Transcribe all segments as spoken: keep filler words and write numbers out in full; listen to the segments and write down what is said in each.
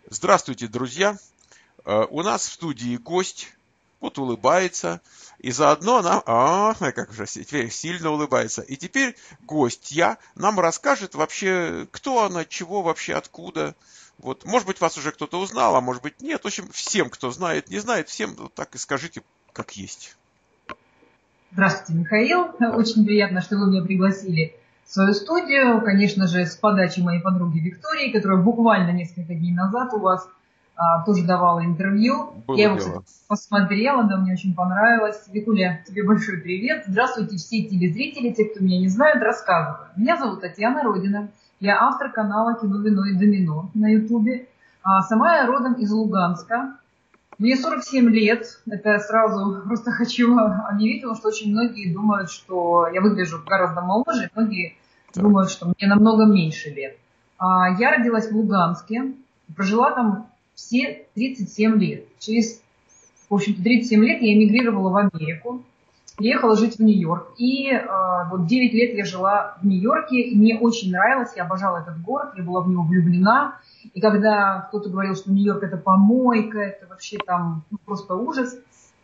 Здравствуйте, друзья! Э, У нас в студии гость, вот улыбается, и заодно нам, а, как же теперь сильно улыбается. И теперь гостья нам расскажет вообще, кто она, чего вообще, откуда. Вот, может быть, вас уже кто-то узнал, а может быть нет. В общем, всем, кто знает, не знает, всем вот так и скажите, как есть. Здравствуйте, Михаил. Да. Очень приятно, что вы меня пригласили в свою студию. Конечно же, с подачи моей подруги Виктории, которая буквально несколько дней назад у вас а, тоже давала интервью. Было Я его, дело. кстати, посмотрела, да, мне очень понравилось. Викуля, тебе большой привет. Здравствуйте, все телезрители, те, кто меня не знает, рассказываю. Меня зовут Татьяна Родина. Я автор канала «Кино, вино и домино» на Ютубе. А сама я родом из Луганска. Мне сорок семь лет, это я сразу просто хочу объявить, потому что очень многие думают, что я выгляжу гораздо моложе, многие Так. думают, что мне намного меньше лет. А я родилась в Луганске, прожила там все тридцать семь лет. Через, в общем-то, тридцать семь лет я эмигрировала в Америку, приехала жить в Нью-Йорк. И э, вот девять лет я жила в Нью-Йорке, и мне очень нравилось, я обожала этот город, я была в него влюблена. И когда кто-то говорил, что Нью-Йорк это помойка, это вообще там ну, просто ужас,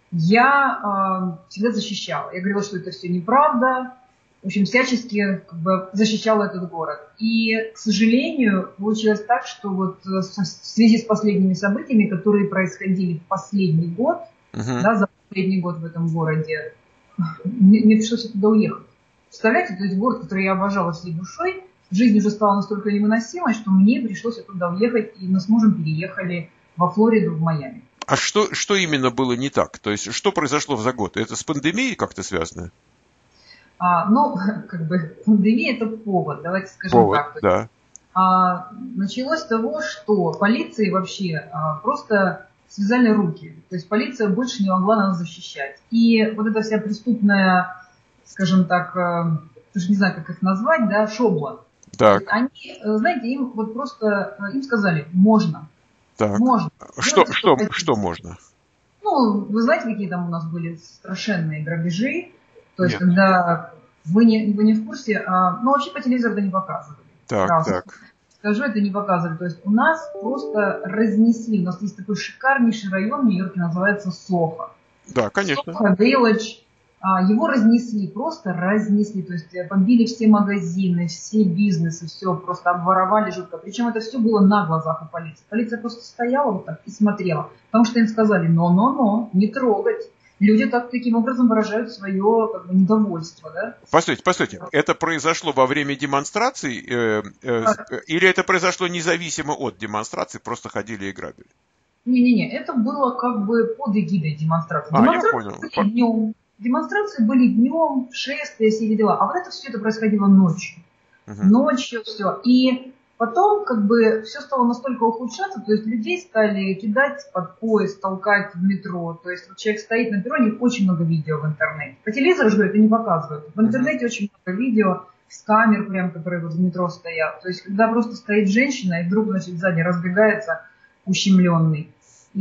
я э, всегда защищала. Я говорила, что это все неправда. В общем, всячески как бы, защищала этот город. И, к сожалению, получилось так, что вот в связи с последними событиями, которые происходили в последний год, Угу. да, за последний год в этом городе, мне, мне пришлось туда уехать. Представляете, то есть город, который я обожала всей душой, жизнь уже стала настолько невыносимой, что мне пришлось оттуда уехать, и мы с мужем переехали во Флориду, в Майами. А что, что именно было не так? То есть, что произошло за год? Это с пандемией как-то связано? А, ну, как бы, пандемия – это повод, давайте скажем Повод, так. да. А, началось с того, что полиции вообще а, просто связали руки. То есть полиция больше не могла нас защищать. И вот эта вся преступная, скажем так, а, даже не знаю, как их назвать, да, шобла. Так. Они, знаете, им вот просто, им сказали, можно. Так. Можно. Что, Делайте, что, хотите. что можно? Ну, вы знаете, какие там у нас были страшенные грабежи? То есть, Нет. когда вы не, вы не в курсе, а, ну, вообще по телевизору это не показывали. Так, Раз. так. Скажу, это не показывали. То есть у нас просто разнесли. У нас есть такой шикарнейший район в Нью-Йорке, называется Сохо. Да, конечно. Сохо, Виллидж. Его разнесли, просто разнесли. То есть побили все магазины, все бизнесы, все просто обворовали жутко. Причем это все было на глазах у полиции. Полиция просто стояла вот так и смотрела. Потому что им сказали, но-но-но, не трогать. Люди так, таким образом выражают свое как бы, недовольство. Да? Постойте, постойте. Это произошло во время демонстраций э, э, или это произошло независимо от демонстраций, просто ходили и грабили? Не-не-не, это было как бы под эгидой демонстрации. А, Демонстрации я понял. были днем. Демонстрации были днем, шествия, все эти дела. А вот это все это происходило ночью. Угу. Ночью все. И потом как бы все стало настолько ухудшаться, то есть людей стали кидать под поезд, толкать в метро. То есть вот человек стоит на перроне, очень много видео в интернете. По телевизору же это не показывают. В интернете угу. очень много видео с камер, прям, которые вот в метро стоят. То есть когда просто стоит женщина и вдруг, значит, сзади разбегается ущемленный.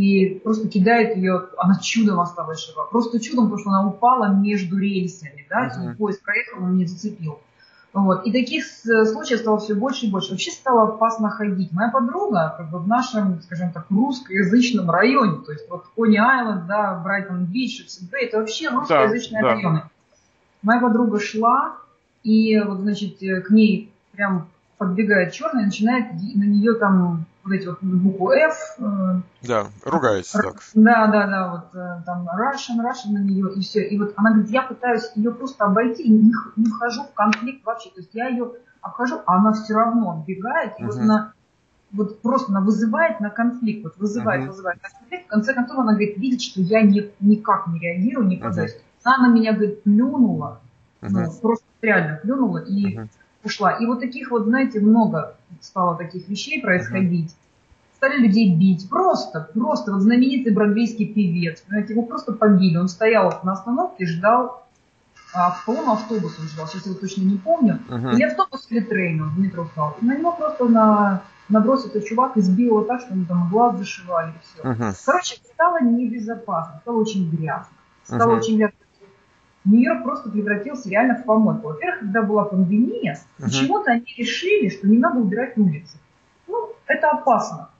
И просто кидает ее, она чудом осталась жива. Просто чудом, потому что она упала между рельсами, да, uh-huh. поезд проехал, он не зацепил. Вот. И таких случаев стало все больше и больше. Вообще стало опасно ходить. Моя подруга как бы в нашем, скажем так, русскоязычном районе, то есть вот Кони-Айленд, да, Брайтон-Бич, это вообще русскоязычные да, районы. Да. Моя подруга шла, и вот, значит, к ней прям подбегает черный, начинает на нее там вот эти вот букву F. Да, ругается так. Да, да, да, вот там Russian, Russian на нее, и все. И вот она говорит, я пытаюсь ее просто обойти, не, не вхожу в конфликт вообще. То есть я ее обхожу, а она все равно отбегает, и uh-huh. вот она вот просто она вызывает на конфликт, вот вызывает, uh-huh. вызывает на конфликт. В конце концов она говорит, видит, что я не, никак не реагирую, не подаюсь. Uh-huh. Она на меня, говорит, плюнула, uh-huh. ну, просто реально плюнула и uh-huh. ушла. И вот таких вот, знаете, много стало таких вещей происходить. Uh-huh. Стали людей бить. Просто, просто. Вот знаменитый бродвейский певец. Знаете, его просто побили. Он стоял на остановке, ждал, а, по-моему, автобус он ждал. Сейчас я его точно не помню. Uh-huh. Или автобус, или трейн, он в метро стал. И на него просто на, набросился чувак, избил его так, что ему там глаз зашивали и все. Uh-huh. Короче, стало небезопасно, стало очень грязно. Стало uh-huh. очень грязно. Нью-Йорк просто превратился реально в помойку. Во-первых, когда была пандемия, uh-huh. почему-то они решили, что не надо убирать улицы. Ну, это опасно.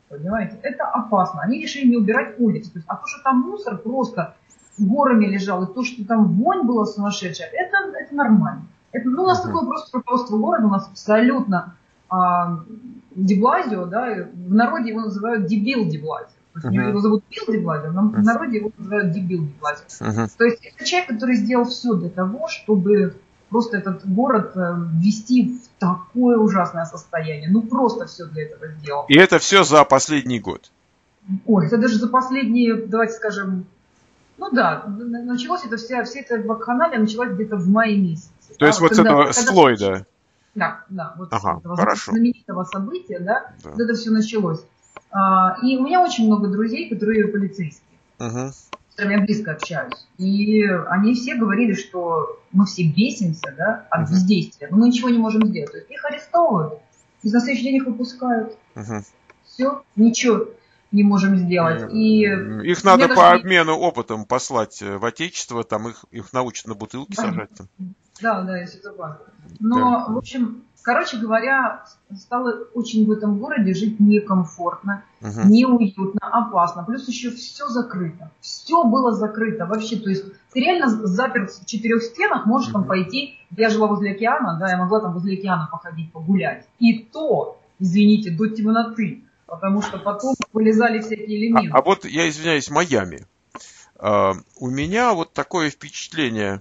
Понимаете? Это опасно. Они решили не убирать улицы. То есть, а то, что там мусор просто горами лежал, и то, что там вонь была сумасшедшая, это, это нормально. Это, ну, у нас uh-huh. такое просто руководство города, у нас абсолютно а, Деблазио, да, в народе его называют дебил Деблазио. То есть uh-huh. его зовут Билл Деблазио, но в народе его называют дебил Деблазио. Uh-huh. То есть это человек, который сделал все для того, чтобы просто этот город ввести в такое ужасное состояние. Ну, просто все для этого сделал. И это все за последний год? Ой, это даже за последние, давайте скажем, ну да, началось это вся, вся эта вакханалия началась где-то в мае месяце. То да, есть вот с этого, с Флойда? Да, да, вот ага, с этого хорошо. знаменитого события, да, да. вот это все началось. А, и у меня очень много друзей, которые полицейские, uh-huh. с которыми я близко общаюсь. И они все говорили, что мы все бесимся, да, от uh-huh. бездействия, но мы ничего не можем сделать. То есть их арестовывают, и на следующий день их выпускают. Uh-huh. Все, ничего не можем сделать. И их надо по даже... обмену опытом послать в отечество, там их, их научат на бутылки да. сажать. Там. Да, да, если это важно. Но, да. в общем, короче говоря, стало очень в этом городе жить некомфортно, угу. неуютно, опасно. Плюс еще все закрыто. Все было закрыто вообще. То есть ты реально заперт в четырех стенах, можешь угу. там пойти. Я жила возле океана, да, я могла там возле океана походить, погулять. И то, извините, до темноты. Потому что потом вылезали всякие элементы. А, а вот я извиняюсь, Майами. Uh, у меня вот такое впечатление,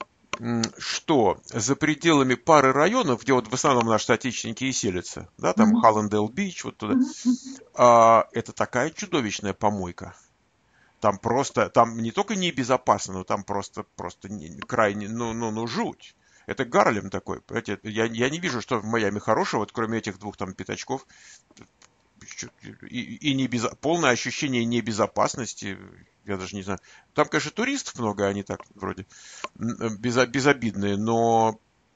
что за пределами пары районов, где вот в основном наши соотечественники и селятся, да, там mm-hmm. Халлендейл-Бич, вот туда, mm-hmm. uh, это такая чудовищная помойка. Там просто, там не только небезопасно, но там просто, просто не, крайне, ну, ну, ну, жуть. Это Гарлем такой. Я, я не вижу, что в Майами хорошего, вот кроме этих двух там пятачков. И, и не без, полное ощущение небезопасности, я даже не знаю. Там, конечно, туристов много, они так вроде без, безобидные, но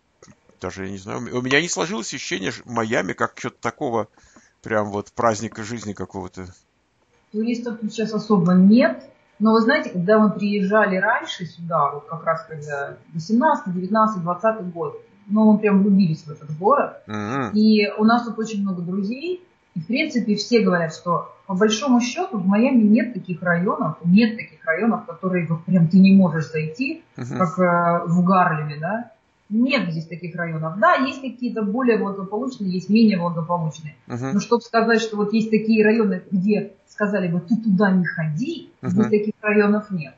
даже, я не знаю, у меня не сложилось ощущение Майами как что-то такого, прям вот праздника жизни какого-то. Туристов тут сейчас особо нет, но вы знаете, когда мы приезжали раньше сюда, вот как раз когда восемнадцатый, девятнадцатый, двадцатый год, ну, мы прям влюбились в этот город, mm-hmm. и у нас тут очень много друзей. И, в принципе, все говорят, что по большому счету в Майами нет таких районов, нет таких районов, в которые вот прям ты не можешь зайти, uh-huh. как э, в Гарлеме, да. Нет здесь таких районов. Да, есть какие-то более благополучные, есть менее благополучные. Uh-huh. Но чтобы сказать, что вот есть такие районы, где сказали бы, ты туда не ходи, uh-huh. здесь таких районов нет.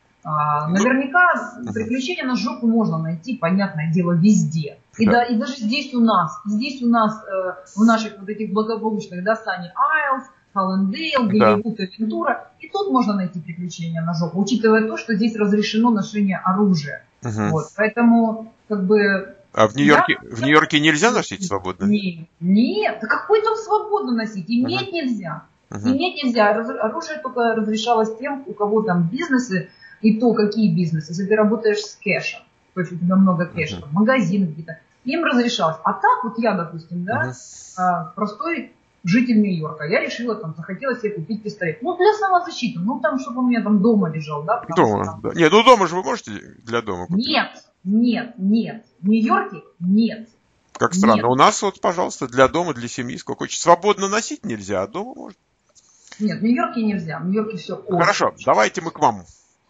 А, наверняка uh-huh. приключения на жопу можно найти, понятное дело, везде. И, да. Да, и даже здесь у нас, здесь у нас, э, в наших вот этих благополучных, да, Санни Айлс, Халлендейл, Голливуд и Вентура, и тут можно найти приключения на жопу, учитывая то, что здесь разрешено ношение оружия. Uh-huh. Вот, поэтому, как бы... А в Нью-Йорке, да, в Нью-Йорке нельзя носить свободно? Нет, нет, да какой там свободно носить? Иметь uh-huh. нельзя. Uh-huh. Иметь нельзя. Оружие только разрешалось тем, у кого там бизнесы, и то, какие бизнесы. Если ты работаешь с кэшем, то есть у тебя много кэша, uh-huh. магазины где-то, им разрешалось. А так вот я, допустим, да, uh-huh. простой житель Нью-Йорка, я решила, там, захотела себе купить пистолет. Ну, для самозащиты, ну, там, чтобы он у меня там дома лежал, да. Дома, там... да. Нет, ну, дома же вы можете для дома купить? Нет, нет, нет. В Нью-Йорке нет. Как странно. Нет. У нас вот, пожалуйста, для дома, для семьи, сколько хочешь. Свободно носить нельзя, а дома можно. Нет, в Нью-Йорке нельзя. В Нью-Йорке все очень. Хорошо, давайте мы к вам.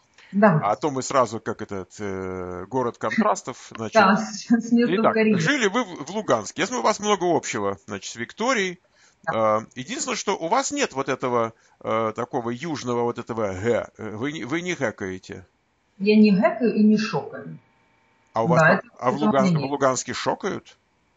Да. А то мы сразу, как этот, э, город контрастов. Значит. Да, с местом Итак, Карибы. жили вы в, в Луганске. Я смотрю, у вас много общего, значит, с Викторией. Да. Э, единственное, что у вас нет вот этого, э, такого южного вот этого г. Вы, вы не гэкаете. Я не гэкаю и не шокаю. А, у вас, да, а, а в, Луганске, в Луганске шокают?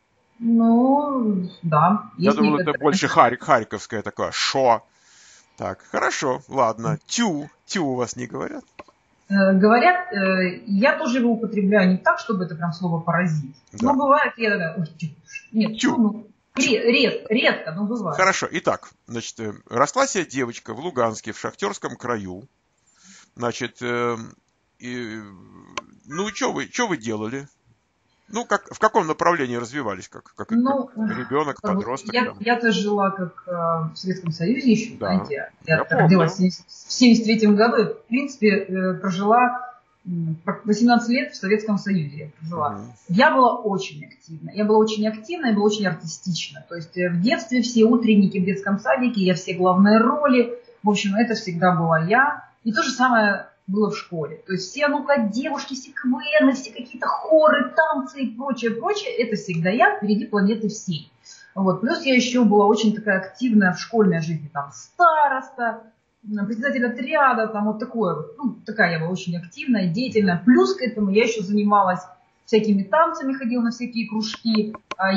Ну, да. Я думал, некоторые... это больше Харь, харьковское такое шо. Так, хорошо, ладно. Тю, тю у вас не говорят? Говорят, я тоже его употребляю не так, чтобы это прям слово поразить. Да. Но бывает, я такая, ой, тю, нет, тю. Ну, ред, редко, но бывает. Хорошо, итак, значит, росла себе девочка в Луганске, в Шахтерском краю. Значит, э, и, ну, что вы, что вы делали? Ну, как, в каком направлении развивались, как, как, ну, как ребенок, подросток? Я, я-то жила как э, в Советском Союзе еще, да, знаете. Я, я родилась в семьдесят третьем году, в принципе, э, прожила восемнадцать лет в Советском Союзе я прожила. Uh-huh. Я была очень активна. Я была очень активна, я была очень артистична. То есть в детстве все утренники в детском садике, я все главные роли. В общем, это всегда была я. И то же самое было в школе. То есть все, ну-ка, девушки, все КВН, все какие-то хоры, танцы и прочее, прочее. Это всегда я впереди планеты всей. Вот. Плюс я еще была очень такая активная в школьной жизни. Там староста, председатель отряда, там вот такое, ну, такая я была очень активная, деятельная. Плюс к этому я еще занималась всякими танцами, ходила на всякие кружки.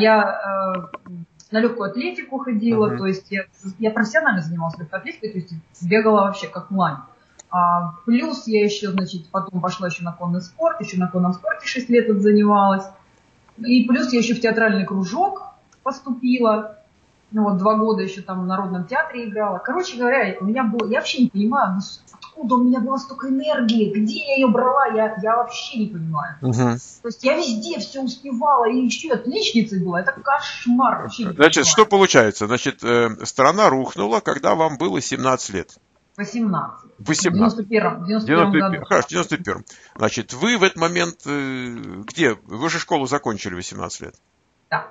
Я э, на легкую атлетику ходила, uh-huh. то есть я, я профессионально занималась легкой атлетикой, то есть бегала вообще как лань. А, плюс я еще, значит, потом пошла еще на конный спорт, еще на конном спорте шесть лет занималась. И плюс я еще в театральный кружок поступила. Ну вот два года еще там в Народном театре играла. Короче говоря, у меня было, я вообще не понимаю, ну, откуда у меня было столько энергии, где я ее брала, я, я вообще не понимаю. Угу. То есть я везде все успевала, и еще отличницей была, это кошмар. Вообще. Значит, что получается? Значит, э, страна рухнула, когда вам было семнадцать лет. восемнадцать. восемнадцать. В девяносто первом, в девяносто первом году. Хорошо, в девяносто первом. Значит, вы в этот момент, э, где? Вы же школу закончили в восемнадцать лет. Да.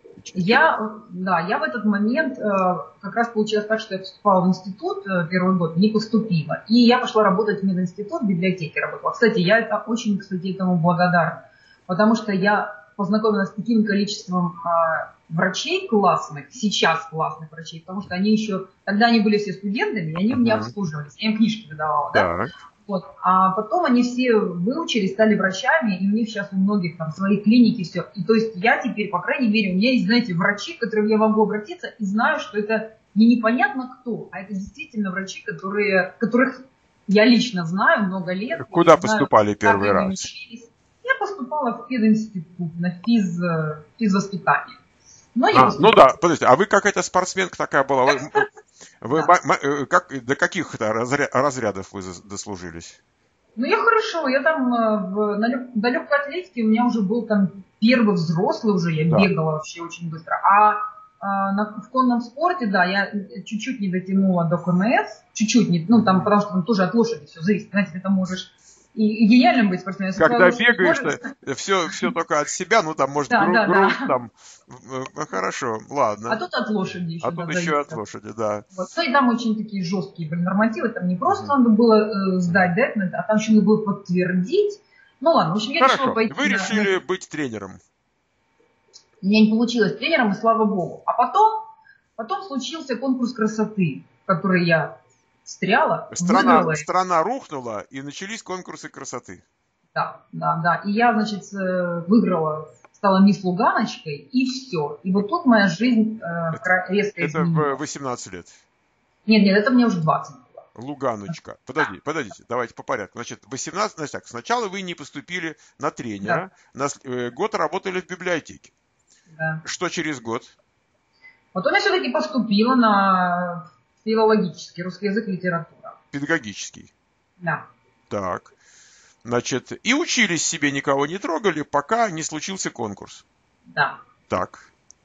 Я, да, я в этот момент э, как раз получилось так, что я поступала в институт э, первый год, не поступила. И я пошла работать в мединститут, в библиотеке работала. Кстати, я это очень, кстати, этому благодарна. Потому что я познакомилась с таким количеством э, врачей классных, сейчас классных врачей, потому что они еще, тогда они были все студентами, и они у меня обслуживались. Я им книжки выдавала, да? Да. Вот. А потом они все выучились, стали врачами, и у них сейчас у многих там свои клиники, все. И то есть я теперь, по крайней мере, у меня есть, знаете, врачи, к которым я могу обратиться, и знаю, что это не непонятно кто, а это действительно врачи, которые, которых я лично знаю много лет. Куда поступали знаю, первый раз? Учились. Я поступала в пединститут, на физ, физвоспитание. Но а, ну да, подождите, а вы какая-то спортсменка такая была? Вы, вы да. как, до каких разрядов вы дослужились? Ну я хорошо, я там в, на до легкой атлетики у меня уже был там первый взрослый уже, я да. бегала вообще очень быстро. А, а на, в конном спорте, да, я чуть-чуть не дотянула до КМС, чуть-чуть не, ну там, потому что там тоже от лошади все зависит, знаете, ты там можешь и, и гениальным быть спортсменом. Когда бегаешь, может... все, все только от себя, ну там может да, гру- да, груз, да. там, ну, хорошо, ладно. А тут от лошади еще. А тут еще зависит. От лошади, да. Вот. Ну и там очень такие жесткие были нормативы, там не просто mm-hmm. надо было э, сдать, да, а там еще надо было подтвердить. Ну ладно, в общем, я хорошо. решила пойти. Вы решили на... быть тренером. У меня не получилось тренером, и слава богу. А потом, потом случился конкурс красоты, в который я встряла, страна, страна рухнула, и начались конкурсы красоты. Да, да, да. И я, значит, выиграла, стала мисс Луганочкой, и все. И вот тут моя жизнь э, резко это изменилась. Это в восемнадцать лет? Нет, нет, это мне уже двадцать было. Луганочка. Подожди, да. подождите, давайте по порядку. Значит, восемнадцать, значит так, сначала вы не поступили на тренера, да. на, э, год работали в библиотеке. Да. Что через год? Потом я все-таки поступила на... филологический, русский язык, литература. Педагогический. Да. Так. Значит, и учились себе, никого не трогали, пока не случился конкурс. Да. Так.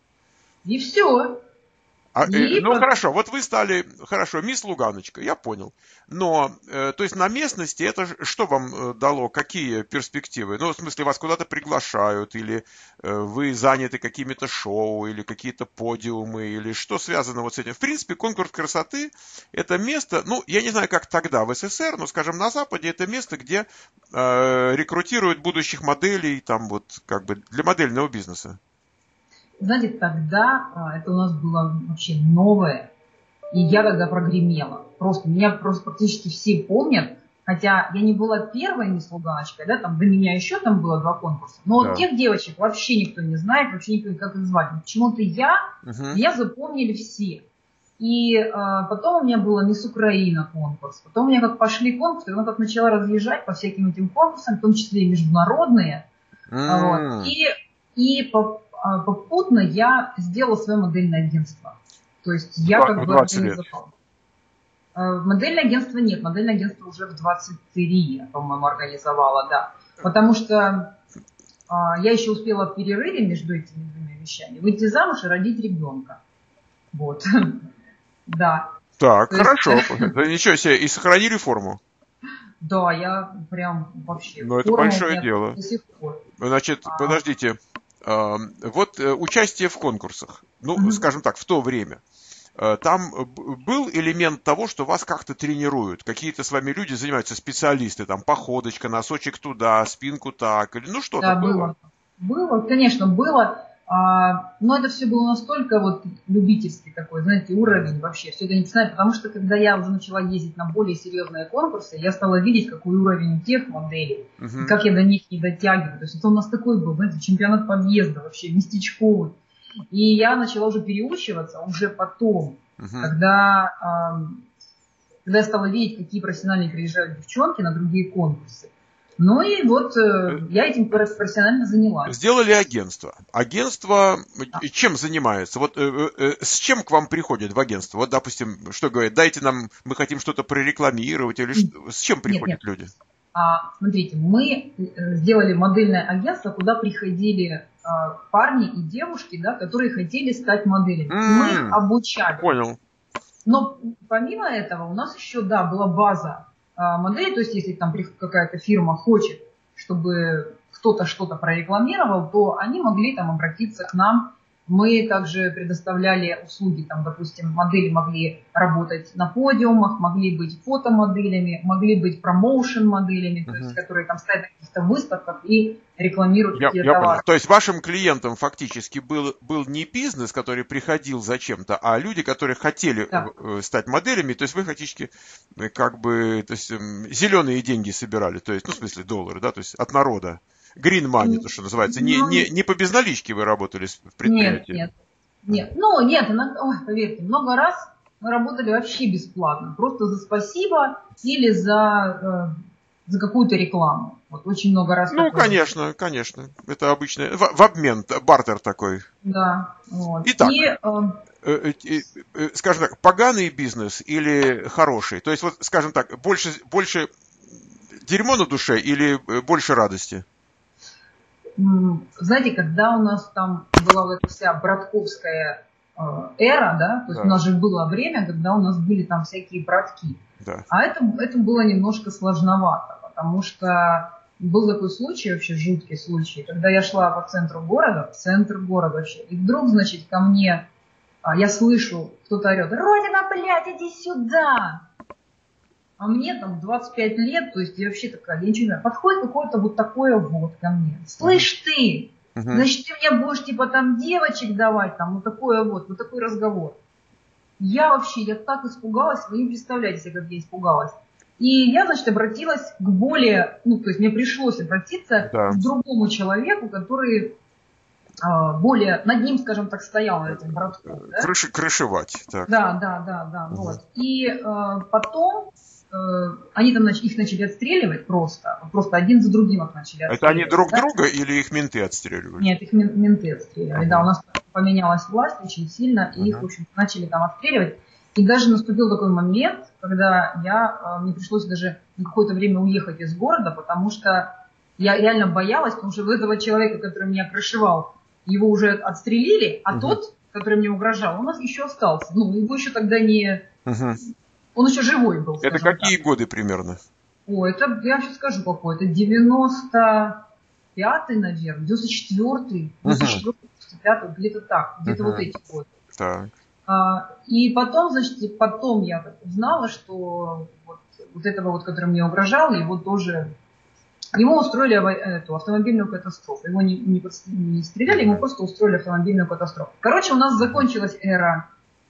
И все. А, и... э, ну хорошо, вот вы стали, хорошо, мисс Луганочка, я понял. Но, э, то есть на местности это что вам дало, какие перспективы? Ну, в смысле, вас куда-то приглашают, или э, вы заняты какими-то шоу, или какие-то подиумы, или что связано вот с этим? В принципе, конкурс красоты – это место, ну, я не знаю, как тогда в СССР, но, скажем, на Западе это место, где э, рекрутируют будущих моделей, там вот, как бы, для модельного бизнеса. Знаете, тогда а, это у нас было вообще новое, и я тогда прогремела. Просто меня просто практически все помнят, хотя я не была первой мисс Луганочкой, да, там до меня еще там было два конкурса. Но да. вот тех девочек вообще никто не знает, вообще никто как их звать. Почему-то я, угу. я запомнили все. И а, потом у меня была мисс Украина конкурс. Потом у меня как пошли конкурсы, я как начала разъезжать по всяким этим конкурсам, в том числе и международные. Mm. Вот. И, и по попутно я сделала свое модельное агентство. То есть я в, как бы организовала. Модельное агентство нет, модельное агентство уже в двадцать три, по-моему, организовала, да. Потому что а, я еще успела в перерыве между этими двумя вещами выйти замуж и родить ребенка. Вот. Да. Так, хорошо. Ничего себе, и сохранили форму. Да, я прям вообще, Но это форма у большое меня дело. до сих пор. Значит, А, подождите. а, Вот э, участие в конкурсах, ну, мгм. скажем так, в то время, э, там б- был элемент того, что вас как-то тренируют, какие-то с вами люди занимаются, специалисты, там, походочка, носочек туда, спинку так, или ну что-то Да, было? было. Было, конечно, было. А, но это все было настолько вот любительский такой, знаете, Мгм. уровень вообще. Все это не знаю, потому что когда я уже начала ездить на более серьезные конкурсы, я стала видеть, какой уровень у тех моделей, и Мгм. как я до них не дотягиваю. То есть это у нас такой был, знаете, чемпионат подъезда вообще, местечковый. И я начала уже переучиваться уже потом, Мгм. когда, ам, когда я стала видеть, какие профессиональные приезжают девчонки на другие конкурсы. Ну и вот Э, э, я этим профессионально занялась. Сделали агентство. Агентство Да. э, чем занимается? Вот э, э, э, с чем к вам приходят в агентство? Вот, допустим, что говорят, дайте нам, мы хотим что-то прорекламировать, или что- с чем Нет, нет. приходят люди? А, смотрите, мы э, сделали модельное агентство, куда приходили а, парни и девушки, да, которые хотели стать моделями. И мы их М, обучали. Понял. Но помимо этого у нас еще, да, была база а, моделей. То есть если там при- какая-то фирма хочет, чтобы кто-то что-то прорекламировал, то они могли там обратиться к нам. Мы также предоставляли услуги, там, допустим, модели могли работать на подиумах, могли быть фотомоделями, могли быть промоушен-моделями, то есть Мгм. которые там стоят на каких-то выставках и рекламируют Я, какие-то я понял. товары. То есть вашим клиентом фактически был, был не бизнес, который приходил зачем-то, а люди, которые хотели Да. э, стать моделями. То есть вы фактически э, как бы то есть, эм, зеленые деньги собирали, то есть, ну, в смысле доллары, да, то есть от народа. Green money, то, что называется. Не, Ну, не, не по безналичке вы работали в нет, предприятии. нет. Нет, ну нет, иногда, ой, поверьте, много раз мы работали вообще бесплатно, просто за спасибо или за, э, за какую-то рекламу. Вот очень много раз Ну, такое было. конечно, конечно. Это обычно в, в обмен, т- бартер такой. Да, вот. Итак, И э, э, э, э, скажем так, поганый бизнес или хороший? То есть, вот, скажем так, больше, больше дерьмо на душе или э, больше радости? м, знаете, когда у нас там была вот эта вся братковская э, эра, да, то есть у Да, нас же было время, когда у нас были там всякие братки. да. А это, это было немножко сложновато, потому что был такой случай, вообще жуткий случай, когда я шла по центру города, в центр города вообще, и вдруг, значит, ко мне, а, я слышу, кто-то орет: «Родина, блядь, иди сюда!» А мне там двадцать пять лет, то есть я вообще такая, я ничего не знаю. Подходит какое-то вот такое вот ко мне. Мгм, «Слышь ты, мгм. значит, ты мне будешь типа там девочек давать, там вот такое вот, вот такой разговор». Я вообще, я так испугалась, вы не представляете себе, как я испугалась. И я, значит, обратилась к более, ну, то есть мне пришлось обратиться Да. к другому человеку, который а, более над ним, скажем так, стоял, над этим братком, да? Крыши, крышевать. Так. Да, да, да, да, Мгм. вот. И э, потом э, они там нач- их начали отстреливать просто, просто один за другим их начали Это они отстреливать, друг да? друга или их менты отстреливали? Нет, их мен- менты отстреливали. Да, у Ага, нас поменялась власть очень сильно, и их, в ага. общем, начали там отстреливать. И даже наступил такой момент, когда я, э, мне пришлось даже на какое-то время уехать из города, потому что я реально боялась, потому что у этого человека, который меня крышевал, его уже отстрелили, а Мгм, тот, который мне угрожал, у нас еще остался. Ну, его еще тогда не... мгм. Он еще живой был, Это скажем так. какие годы примерно? О, это, я сейчас скажу какой, это девяносто пятый, наверное, девяносто четвёртый, девяносто Мгм, четвёртый, девяносто пятый, где-то так, где-то вот мгм. эти годы. Так. А, и потом, значит, потом я так узнала, что вот, вот этого вот, который мне угрожал, его тоже, ему устроили аво- эту автомобильную катастрофу. Его не, не, подс- не стреляли, ему Мгм, просто устроили автомобильную катастрофу. Короче, у нас мгм, закончилась эра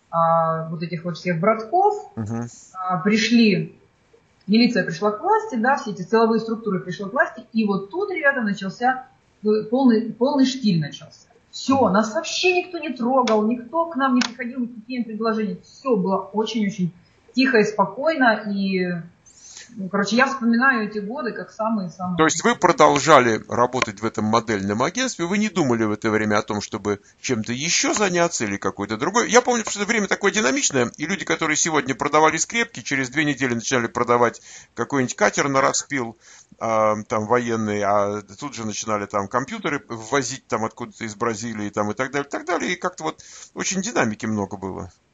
а, вот этих вот всех братков, мгм. а, пришли, милиция пришла к власти, да, все эти силовые структуры пришли к власти, и вот тут, ребята, начался ну, полный, полный штиль начался. Все, нас вообще никто не трогал, никто к нам не приходил ни с какими предложениями. Все было очень-очень тихо и спокойно, и, ну, короче, я вспоминаю эти годы как самые-самые То есть вы такие. продолжали работать в этом модельном агентстве, вы не думали в это время о том, чтобы чем-то еще заняться или какой-то другой. Я помню, что это время такое динамичное, и люди, которые сегодня продавали скрепки, через две недели начинали продавать какой-нибудь катер на распил, а, там военный, а тут же начинали там компьютеры ввозить там откуда-то из Бразилии там, и так далее, и так далее. И как-то вот очень динамики много было.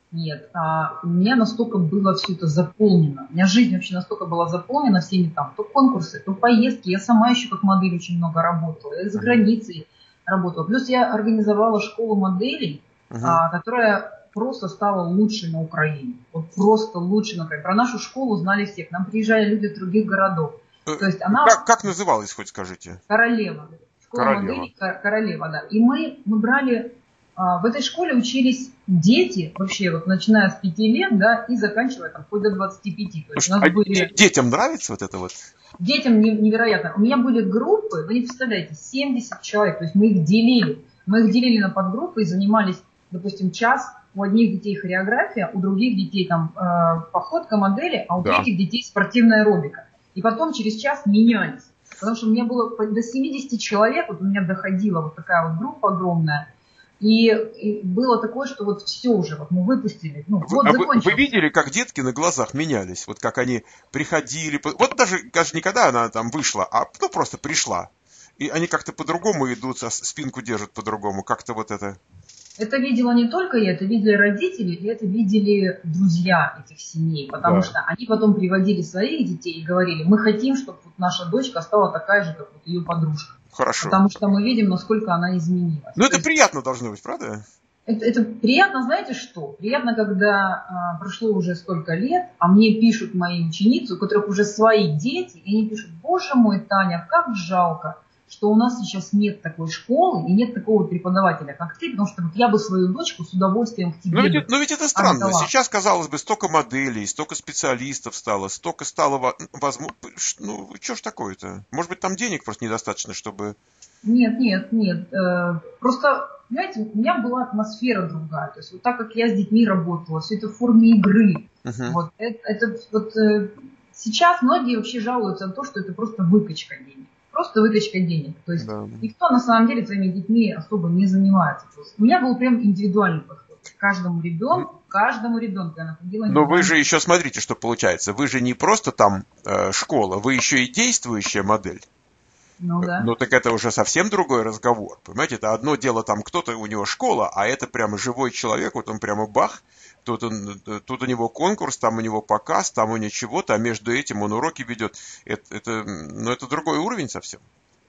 нет. А у меня настолько было все это заполнено. У меня жизнь вообще настолько была заполнена всеми там, то конкурсы, то поездки. Я сама еще как модель очень много работала. Я за границей работала. Плюс я организовала школу моделей, Угу. а, которая просто стала лучшей на Украине. Вот просто лучшей на Украине. Про нашу школу знали все. К нам приезжали люди из других городов. То есть она... Как, как называлась, хоть скажите? Королева. Школа Королева. моделей Королева, да. И мы, мы брали... В этой школе учились дети, вообще, вот начиная с пяти лет, да, и заканчивая там хоть до двадцати пяти. То есть у нас а были... Детям нравится вот это вот? Детям невероятно. У меня были группы, вы не представляете, семьдесят человек, то есть мы их делили. Мы их делили на подгруппы и занимались, допустим, час. У одних детей хореография, у других детей там э, походка, модели, а у Да. третьих детей спортивная аэробика. И потом через час менялись. Потому что у меня было до семидесяти человек, вот у меня доходила вот такая вот группа огромная. И, и было такое, что вот все уже, вот мы выпустили, ну, Вы, вот а вы, закончилось. вы видели, как детки на глазах менялись? Вот как они приходили, вот даже, даже не когда она там вышла, а ну просто пришла. И они как-то по-другому идут, спинку держат по-другому, как-то вот это... Это видела не только я, это видели родители, и это видели друзья этих семей, потому Да. что они потом приводили своих детей и говорили, мы хотим, чтобы вот наша дочка стала такая же, как вот ее подружка. Хорошо. Потому что мы видим, насколько она изменилась. Ну это То есть приятно должно быть, правда? Это, это приятно, знаете что? Приятно, когда а, прошло уже столько лет, а мне пишут мои ученицы, у которых уже свои дети, и они пишут, боже мой, Таня, как жалко, что у нас сейчас нет такой школы и нет такого преподавателя, как ты, потому что вот я бы свою дочку с удовольствием к тебе... Но ведь, но ведь это странно. отдала. Сейчас, казалось бы, столько моделей, столько специалистов стало, столько стало возможно... Ну, что ж такое-то? Может быть, там денег просто недостаточно, чтобы... Нет, нет, нет. Э, Просто, знаете, у меня была атмосфера другая. То есть вот так как я с детьми работала, все это в форме игры. Угу. Вот, это, это, вот э, сейчас многие вообще жалуются на то, что это просто выкачка денег. Просто выкачка денег. То есть Да. никто на самом деле своими детьми особо не занимается. У меня был прям индивидуальный подход. К каждому ребенку, каждому ребенку я находила... Но вы же еще смотрите, что получается. Вы же не просто там э, школа, вы еще и действующая модель. Ну, да. Ну так это уже совсем другой разговор. Понимаете, это одно дело, там кто-то, у него школа, а это прямо живой человек, вот он прямо бах, тут, он, тут у него конкурс, там у него показ, там у него чего-то, а между этим он уроки ведет. Это, это, ну, это другой уровень совсем.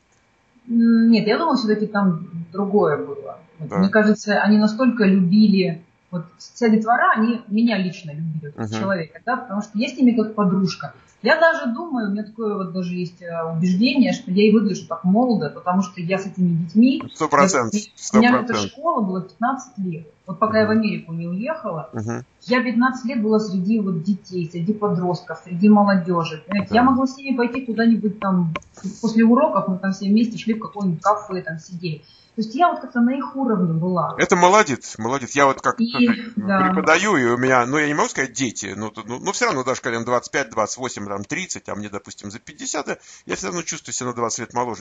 Нет, я думаю, все-таки там другое было. Вот, Да. мне кажется, они настолько любили, вот вся детвора, они меня лично любили, как Угу. человека, да, потому что я с ними как подружка. Я даже думаю, у меня такое вот даже есть убеждение, что я и выгляжу так молодо, потому что я с этими детьми... Сто процентов. У меня эта школа была пятнадцать лет. Вот пока Угу. я в Америку не уехала, Угу. я пятнадцать лет была среди вот детей, среди подростков, среди молодежи. Понимаете? Да. Я могла с ними пойти куда-нибудь там, после уроков мы там все вместе шли в какое-нибудь кафе, там сидели. То есть я вот как-то на их уровне была. Это молодец, молодец. Я вот как И, слушай, да. преподаю, и у меня, ну я не могу сказать дети, но, ну, но все равно даже когда им двадцать пять, двадцать восемь, там, тридцать, а мне, допустим, за пятьдесят, я все равно чувствую себя на двадцать лет моложе.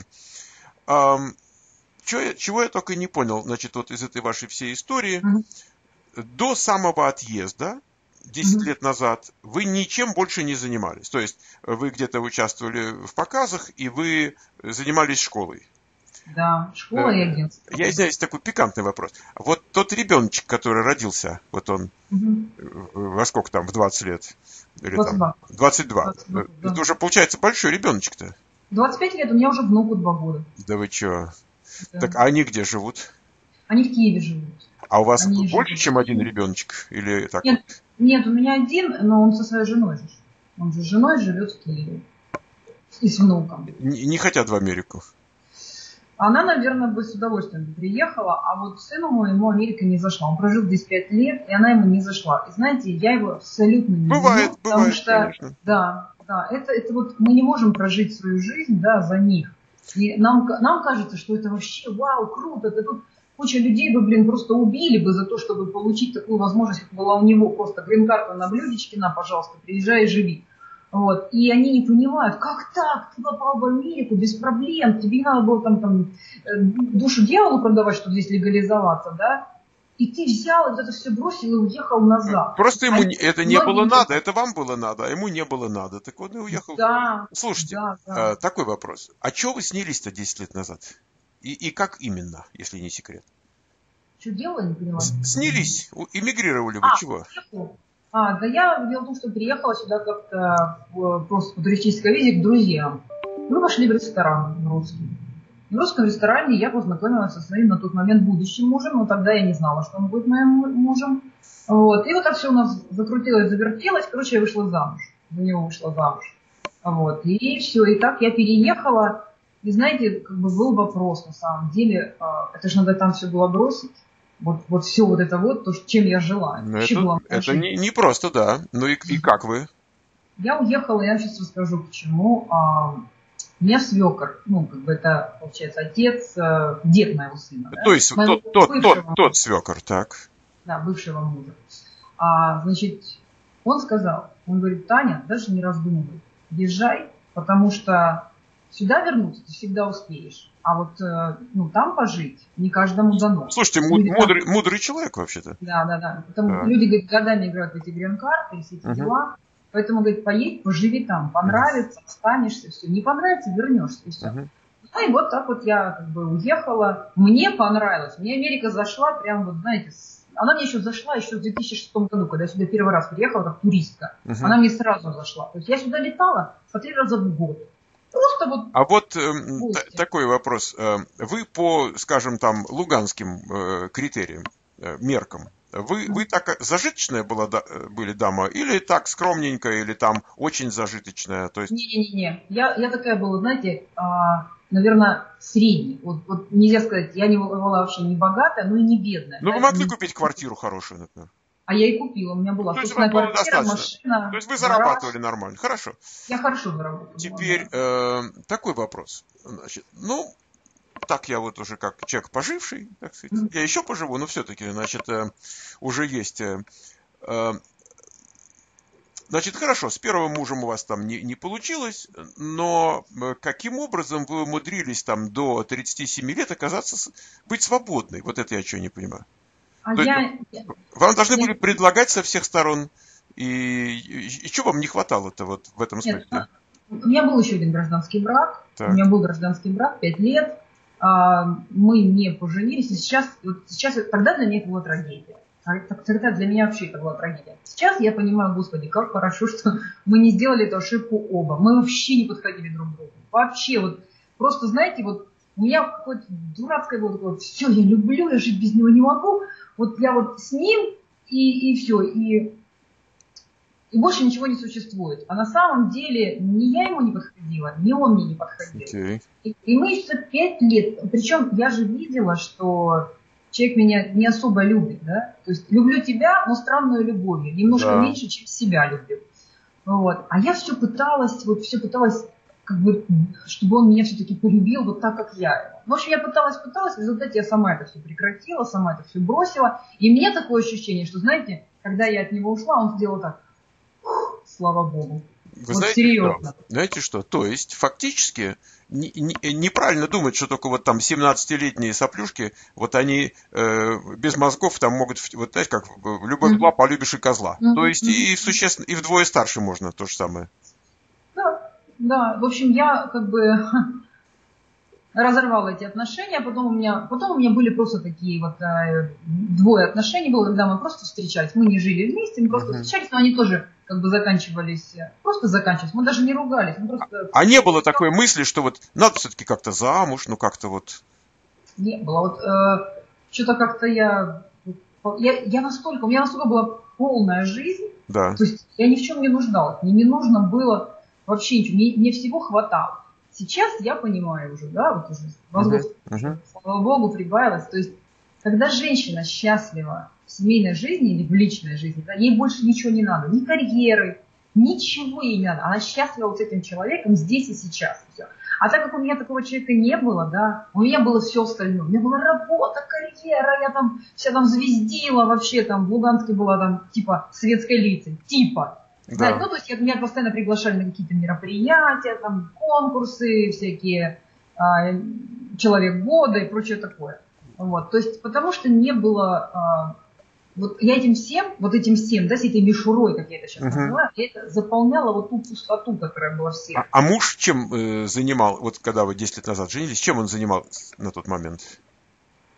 Ам, чего, я, чего я только не понял, значит, вот из этой вашей всей истории, Мгм. до самого отъезда, десять Мгм. лет назад, вы ничем больше не занимались. То есть вы где-то участвовали в показах, и вы занимались школой. Да, школа и агентство. Я извиняюсь, такой пикантный вопрос. Вот тот ребеночек, который родился, вот он, Мгм. во сколько там, в двадцать лет? Или двадцать два. там, двадцать два. двадцать два, да. Это уже получается большой ребеночек-то. двадцать пять лет, у меня уже внуку два года. Да вы чё? Да. Так, а они где живут? Они в Киеве живут. А у вас Они больше, живут. чем один ребеночек? Или так? Нет, нет, у меня один, но он со своей женой живет. Он же с женой живет в Киеве. И с внуком. Не, не хотят в Америку? Она, наверное, бы с удовольствием приехала, а вот сыну моему Америка не зашла. Он прожил здесь пять лет, и она ему не зашла. И знаете, я его абсолютно не Бывает, люблю, потому бывает, что, конечно. да, да, это, это вот мы не можем прожить свою жизнь, да, за них. И нам, нам кажется, что это вообще, вау, круто, это тут куча людей бы, блин, просто убили бы за то, чтобы получить такую возможность, как была у него, просто грин-карту на блюдечке, на, пожалуйста, приезжай и живи. Вот. И они не понимают, как так, ты попал в Америку без проблем, тебе не надо было там, там душу дьяволу продавать, чтобы здесь легализоваться, да? И ты взял, вот это все бросил и уехал назад. Просто ему Они, это не было многие... надо, это вам было надо, а ему не было надо. Так он и уехал. Да, Слушайте, да, да. э, такой вопрос. А что вы снились-то десять лет назад? И, и как именно, если не секрет? Что делала, не поняла. Снялись, эмигрировали вы, а, чего? А, да я, дело в том, что приехала сюда как-то просто по туристической визе к друзьям. Мы пошли в ресторан русский. В русском ресторане я познакомилась со своим на тот момент будущим мужем, но тогда я не знала, что он будет моим мужем. Вот. И вот так все у нас закрутилось, завертелось. Короче, я вышла замуж. За него вышла замуж. Вот. И все. И так я переехала. И знаете, как бы был вопрос на самом деле. Это же надо там все было бросить. Вот, вот все вот это вот, то, чем я жила. Ну, это было это не, не просто, да. Ну и, и как вы? Я уехала, я сейчас расскажу почему. А, у меня свекор, ну, как бы это, получается, отец, дед моего сына. То да? есть моего тот, тот, тот, тот свекор, так. Да, бывшего мужа. А, значит, он сказал, он говорит: Таня, даже не раздумывай, езжай, потому что сюда вернуться ты всегда успеешь. А вот ну, там пожить не каждому дано. Слушайте, люди мудрый, там... мудрый человек вообще-то. Да, да, да. Потому да. Люди, говорят, годами играют в эти грин-карты и все эти uh-huh. дела. Поэтому, говорит, поедь, поживи там, понравится, останешься, все. Не понравится, вернешься, и все. Uh-huh. Ну и вот так вот я как бы уехала. Мне понравилось. Мне Америка зашла прям вот, знаете, с... она мне еще зашла еще в две тысячи шестом году, когда я сюда первый раз приехала как туристка. Uh-huh. Она мне сразу зашла. То есть я сюда летала по три раза в год. Просто вот... А вот э, т- такой вопрос. Вы по, скажем, там, луганским э, критериям, э, меркам, вы, вы так зажиточная была, да, были дама, или так скромненькая, или там очень зажиточная? То есть... Не-не-не, я, я такая была, знаете, а, наверное, средняя. Вот, вот нельзя сказать, я не была вообще не богатая, но и не бедная. Ну, вы могли не... купить квартиру хорошую, например? А я и купила, у меня была собственная квартира, машина. То есть вы зарабатывали гараж. Нормально, хорошо. Я хорошо заработала. Теперь э, такой вопрос. Значит, ну, так я вот уже как человек поживший, так сказать, mm-hmm. я еще поживу, но все-таки, значит, э, уже есть... Э, э, значит, хорошо, с первым мужем у вас там не, не получилось, но каким образом вы умудрились там до тридцати семи лет оказаться, быть свободной? Вот это я что не понимаю. А я... Вам должны я... были предлагать со всех сторон, и, и, и что вам не хватало-то вот в этом смысле? Нет, у меня был еще один гражданский брак, так. у меня был гражданский брак, пять лет, мы не поженились, и сейчас, вот сейчас, тогда для меня это была трагедия, тогда для меня вообще это была трагедия. Сейчас я понимаю, господи, как хорошо, что мы не сделали эту ошибку оба, мы вообще не подходили друг к другу, вообще вот, просто знаете, вот у меня какое-то дурацкое было такое, все, я люблю, я жить без него не могу. Вот я вот с ним, и, и все, и, и больше ничего не существует. А на самом деле ни я ему не подходила, ни он мне не подходил. Okay. И, и мы еще пять лет, причем я же видела, что человек меня не особо любит, да? То есть люблю тебя, но странную любовью, немножко да. меньше, чем себя люблю. Вот. А я все пыталась, вот все пыталась, как бы, чтобы он меня все-таки полюбил вот так, как я его. В общем, я пыталась, пыталась, в результате я сама это все прекратила, сама это все бросила. И мне такое ощущение, что, знаете, когда я от него ушла, он сделал так, слава богу. Вы вот знаете, серьезно. Что? Знаете что? То есть, фактически, не, не, неправильно думать, что только вот там семнадцатилетние соплюшки, вот они э, без мозгов там могут, вот знаете, как любовь зла, mm-hmm. полюбишь и козла. Mm-hmm. То есть, mm-hmm. и существенно, и вдвое старше можно то же самое. Да, да. В общем, я как бы разорвала эти отношения, потом у меня, потом у меня были просто такие вот э, двое отношений было, когда мы просто встречались. Мы не жили вместе, мы просто uh-huh. встречались, но они тоже как бы заканчивались, просто заканчивались. Мы даже не ругались. Мы просто... А не было такой мысли, что вот надо все-таки как-то замуж, ну как-то вот... Не было. Вот э, что-то как-то я, я... Я настолько... У меня настолько была полная жизнь. Да. То есть я ни в чем не нуждалась. Мне не нужно было вообще ничего. Мне, мне всего хватало. Сейчас я понимаю уже, да, вот уже мозгов, uh-huh, uh-huh. слава богу, прибавилось. То есть, когда женщина счастлива в семейной жизни или в личной жизни, да, ей больше ничего не надо, ни карьеры, ничего ей не надо. Она счастлива вот с этим человеком здесь и сейчас. Все. А так как у меня такого человека не было, да, у меня было все остальное. У меня была работа, карьера, я там вся там звездила вообще, там в Луганске была там типа светской лицей, типа. Да. Да, ну, то есть меня постоянно приглашали на какие-то мероприятия, там, конкурсы всякие, а, человек года и прочее такое. Вот, то есть, потому что не было, а, вот я этим всем, вот этим всем, да, с этой мишурой, как я это сейчас uh-huh. называю, я это заполняла вот ту пустоту, которая была в сердце. А, а муж чем э, занимал, вот когда вы десять лет назад женились, чем он занимал на тот момент?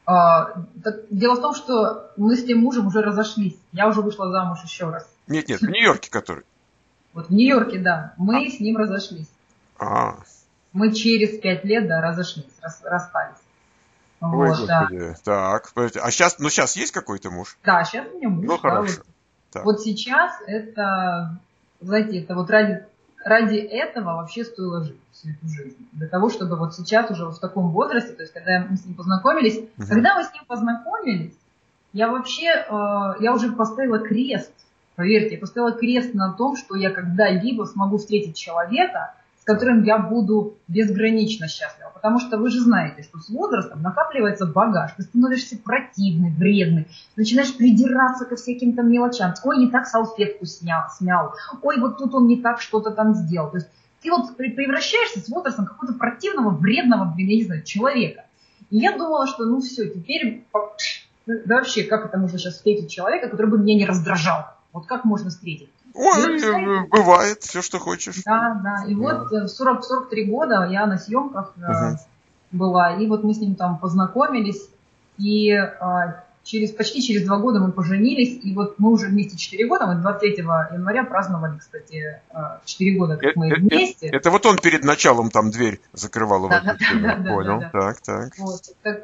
А, так, дело в том, что мы с тем мужем уже разошлись. Я уже вышла замуж еще раз. Нет, нет, в Нью-Йорке который. Вот в Нью-Йорке, да. Мы а. с ним разошлись. А. Мы через пять лет, да, разошлись, рас, расстались. Ой, вот, господи. Да. Так, а сейчас, ну сейчас есть какой-то муж? Да, сейчас у меня муж. Ну, да, хорошо. Вот, вот сейчас это, знаете, это вот ради, ради этого вообще стоило жить всю эту жизнь. Для того, чтобы вот сейчас уже вот в таком возрасте, то есть когда мы с ним познакомились, угу. когда мы с ним познакомились, я вообще, э, я уже поставила крест, поверьте, я поставила крест на том, что я когда-либо смогу встретить человека, с которым я буду безгранично счастлива. Потому что вы же знаете, что с возрастом накапливается багаж, ты становишься противный, вредный, начинаешь придираться ко всяким там мелочам. Ой, не так салфетку снял, снял. Ой, вот тут он не так что-то там сделал. То есть ты вот превращаешься с возрастом в какого-то противного, вредного, я не знаю, человека. И я думала, что ну все, теперь да вообще, как это можно сейчас встретить человека, который бы меня не раздражал? Вот как можно встретить? Ой, вот, бывает, все, что хочешь. Да, да. И вот в сорок сорок три года я на съемках uh-huh. была, и вот мы с ним там познакомились, и а, через, почти через два года мы поженились, и вот мы уже вместе четыре года, мы двадцать третьего января праздновали, кстати, четыре года, как мы это, вместе. Это, это вот он перед началом там дверь закрывал. Да, да, да, да, понял, да, да. так, так. Вот, так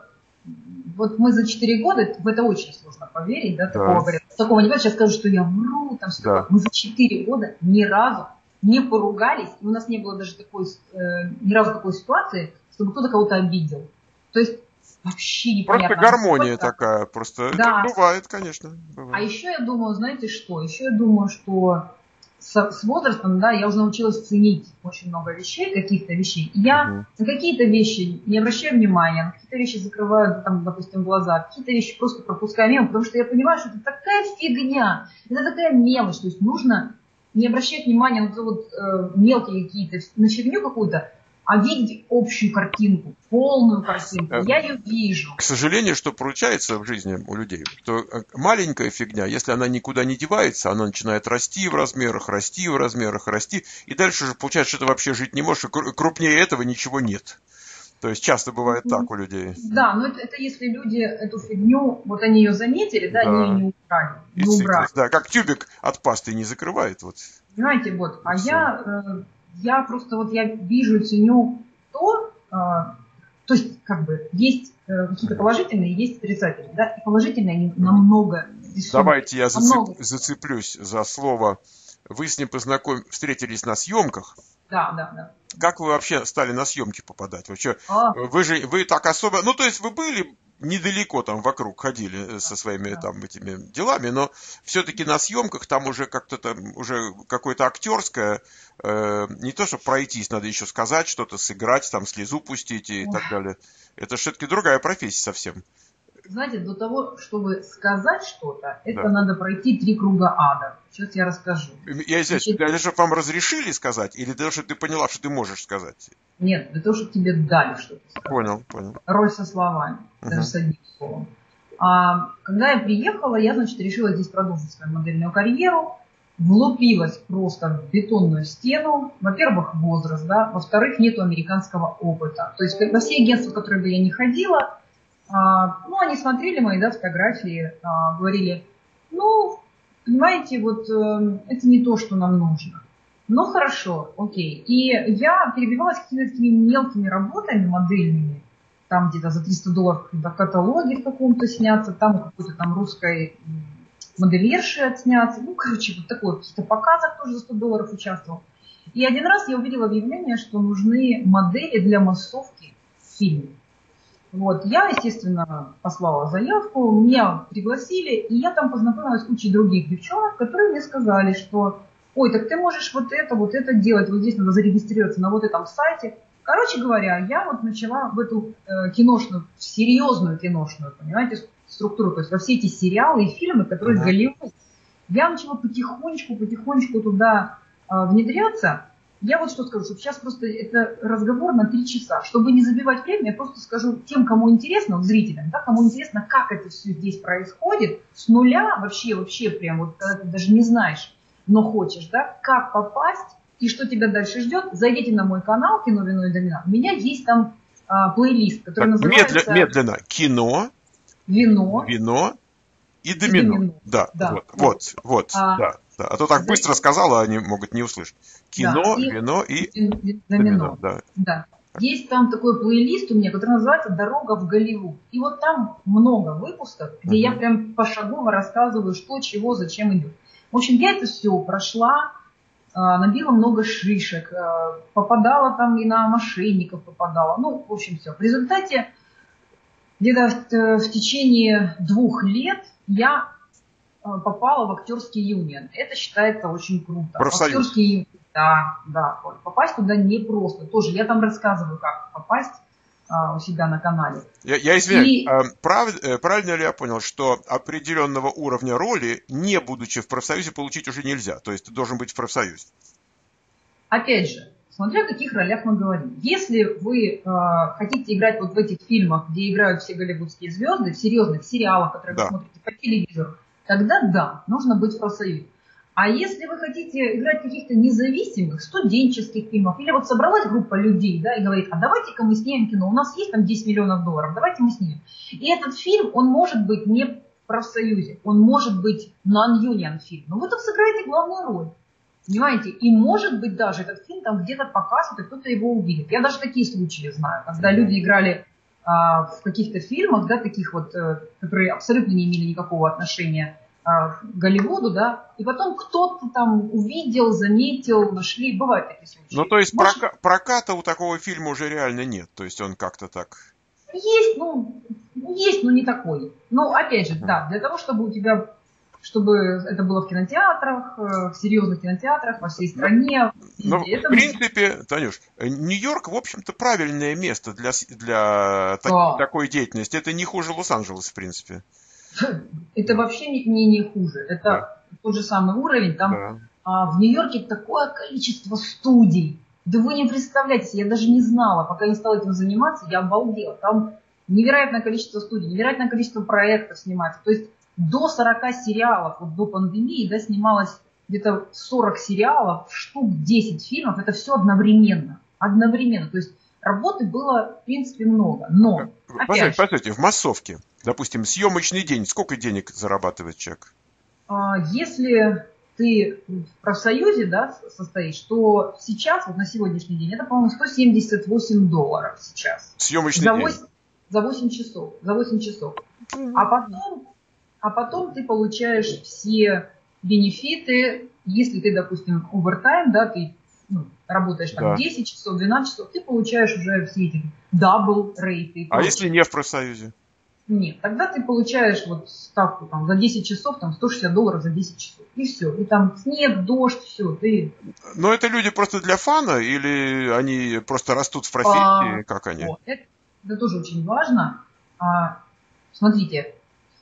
вот мы за четыре года, в это очень сложно поверить, да, такого, да. Говорят, такого не бывает, сейчас скажу, что я вру, там все да. такое. Мы за четыре года ни разу не поругались, и у нас не было даже такой, э, ни разу такой ситуации, чтобы кто-то кого-то обидел. То есть вообще непонятно. Просто гармония такая, просто да. это бывает, конечно. Бывает. А еще я думаю, знаете что, еще я думаю, что с, с возрастом, да, я уже научилась ценить очень много вещей, каких-то вещей. Я угу. на какие-то вещи не обращаю внимания, на какие-то вещи закрываю, там, допустим, глаза, какие-то вещи просто пропускаю мимо, потому что я понимаю, что это такая фигня, это такая мелочь, то есть нужно не обращать внимания на вот, э, мелкие какие-то, на фигню какую-то, а видеть общую картинку, полную картинку. Я ее вижу. К сожалению, что получается в жизни у людей, что маленькая фигня, если она никуда не девается, она начинает расти в размерах, расти в размерах, расти, и дальше уже получается, что ты вообще жить не можешь, и крупнее этого ничего нет. То есть часто бывает так у людей. Да, но это, это если люди эту фигню, вот они ее заметили, да, да. они ее не убрали. Не убрали. Да, как тюбик от пасты не закрывает. Вот. Знаете, вот, а я... Я просто вот я вижу и ценю то, э, то есть как бы есть э, какие-то положительные, есть отрицательные, да, и положительные они намного. Давайте я зацеп, зацеплюсь за слово. Вы с ним познаком... встретились на съемках. Да, да, да. Как вы вообще стали на съемки попадать? Вообще, а. Вы же вы так особо, ну то есть вы были недалеко там вокруг ходили со своими да. там этими делами, но все-таки на съемках там уже как-то там уже какое-то актерское, э, не то, чтобы пройтись, надо еще сказать что-то, сыграть, там слезу пустить и Ой. так далее. Это все-таки другая профессия совсем. Знаете, до того, чтобы сказать что-то, это да. надо пройти три круга ада. Сейчас я расскажу. Я здесь, для того, чтобы вам разрешили сказать, или для того, чтобы ты поняла, что ты можешь сказать? Нет, для того, чтобы тебе дали что-то сказать. Понял, понял. Роль со словами, uh-huh. даже с одним словом. А, когда я приехала, я, значит, решила здесь продолжить свою модельную карьеру. Влупилась просто в бетонную стену. Во-первых, возраст, да. Во-вторых, нету американского опыта. То есть во все агентства, в которые бы я не ходила, а, ну, они смотрели мои, да, фотографии, а, говорили, ну, понимаете, вот э, это не то, что нам нужно. Ну, хорошо, окей. И я перебивалась какими-то такими мелкими работами модельными, там где-то за триста долларов в каталоге в каком-то сняться, там какой-то там русской модельерши отсняться. Ну, короче, вот такое, в каких-то показах тоже за сто долларов участвовал. И один раз я увидела объявление, что нужны модели для массовки в фильме. Вот, я, естественно, послала заявку, меня пригласили, и я там познакомилась с кучей других девчонок, которые мне сказали, что ой, так ты можешь вот это, вот это делать, вот здесь надо зарегистрироваться на вот этом сайте. Короче говоря, я вот начала в эту э, киношную, в серьезную киношную, понимаете, структуру, то есть во все эти сериалы и фильмы, которые uh-huh. Голливуд, я начала потихонечку, потихонечку туда э, внедряться. Я вот что скажу, что сейчас просто это разговор на три часа. Чтобы не забивать время, я просто скажу тем, кому интересно, вот зрителям, да, кому интересно, как это все здесь происходит, с нуля, вообще, вообще прям, вот когда ты даже не знаешь, но хочешь, да, как попасть и что тебя дальше ждет, зайдите на мой канал «Кино, вино и доминант». У меня есть там а, плейлист, который Так, называется медля- медленно. Кино, «Вино вино и и домино. домино». Да, Да, вот, вот. вот, вот, А, да, да. А то так за- быстро сказала, они могут не услышать. да, Кино, и вино и вин- вин- домино, домино. да. Да. Есть там такой плейлист у меня, который называется «Дорога в Голливуд». И вот там много выпусков, где я Мгм. прям пошагово рассказываю, что, чего, зачем идет. В общем, я это все прошла, а, набила много шишек, а, попадала там и на мошенников попадала. Ну, в общем, все. В результате где-то в, в течение двух лет я а, попала в актерский юнион. Это считается очень круто. Профсоюз. Актерский юнион. Да, да. Вот. Попасть туда непросто. Тоже я там рассказываю, как попасть а, у себя на канале. Я, я извиняюсь, И а, прав- э, правильно ли я понял, что определенного уровня роли, не будучи в профсоюзе, получить уже нельзя? То есть ты должен быть в профсоюзе. опять же, смотря о каких ролях мы говорим. Если вы э, хотите играть вот в этих фильмах, где играют все голливудские звезды, в серьезных сериалах, которые Да. вы смотрите по телевизору, тогда да, нужно быть в профсоюзе. А если вы хотите играть в каких-то независимых, студенческих фильмах, или вот собралась группа людей, да, и говорит, а давайте-ка мы снимем кино, у нас есть там десять миллионов долларов, давайте мы снимем. И этот фильм, он может быть не в профсоюзе, он может быть non-union фильм, но вы там сыграете главную роль. Понимаете? И может быть даже этот фильм там где-то показывают, и кто-то его увидит. Я даже такие случаи знаю, когда люди играли а, в каких-то фильмах, да, таких вот, э, которые абсолютно не имели никакого отношения а, к Голливуду, да, и потом кто-то там увидел, заметил, нашли. Бывают такие случаи. Ну, то есть Может, прока- проката у такого фильма уже реально нет. То есть он как-то так... есть, ну, есть, но не такой. Но опять же, да, для того, чтобы у тебя, чтобы это было в кинотеатрах, э, в серьезных кинотеатрах, во всей стране. Ну, везде. в Это- принципе, Танюш, Нью-Йорк, в общем-то, правильное место для, с- для так- Да. такой деятельности. Это не хуже Лос-Анджелеса, в принципе. Это вообще не, не, не хуже. Это Да. тот же самый уровень. Там Да. а, в Нью-Йорке такое количество студий. Да вы не представляете, я даже не знала, пока не стала этим заниматься, я обалдела. Там невероятное количество студий, невероятное количество проектов снимается. То есть до сорока сериалов, вот до пандемии, да, снималось где-то сорок сериалов, штук десять фильмов, это все одновременно. Одновременно. То есть работы было, в принципе, много. Но, опять Посмотрите, же, посмотрите, в массовке, допустим, съемочный день, сколько денег зарабатывает человек? а, если ты в профсоюзе, да, состоишь, то сейчас, вот на сегодняшний день, это, по-моему, сто семьдесят восемь долларов сейчас. Съемочный За день. восемь, за восемь часов. За восемь часов. А потом, а потом ты получаешь все бенефиты, если ты, допустим, овертайм, да, ты ну, работаешь там Да. десять часов, двенадцать часов, ты получаешь уже все эти дабл рейты. и А прочее. если не в профсоюзе? Нет, тогда ты получаешь вот ставку там, за десять часов, там сто шестьдесят долларов за десять часов. И все. И там снег, дождь, все. Ты... Но это люди просто для фана или они просто растут в профессии? А, Как они? вот, это, это тоже очень важно. А, смотрите,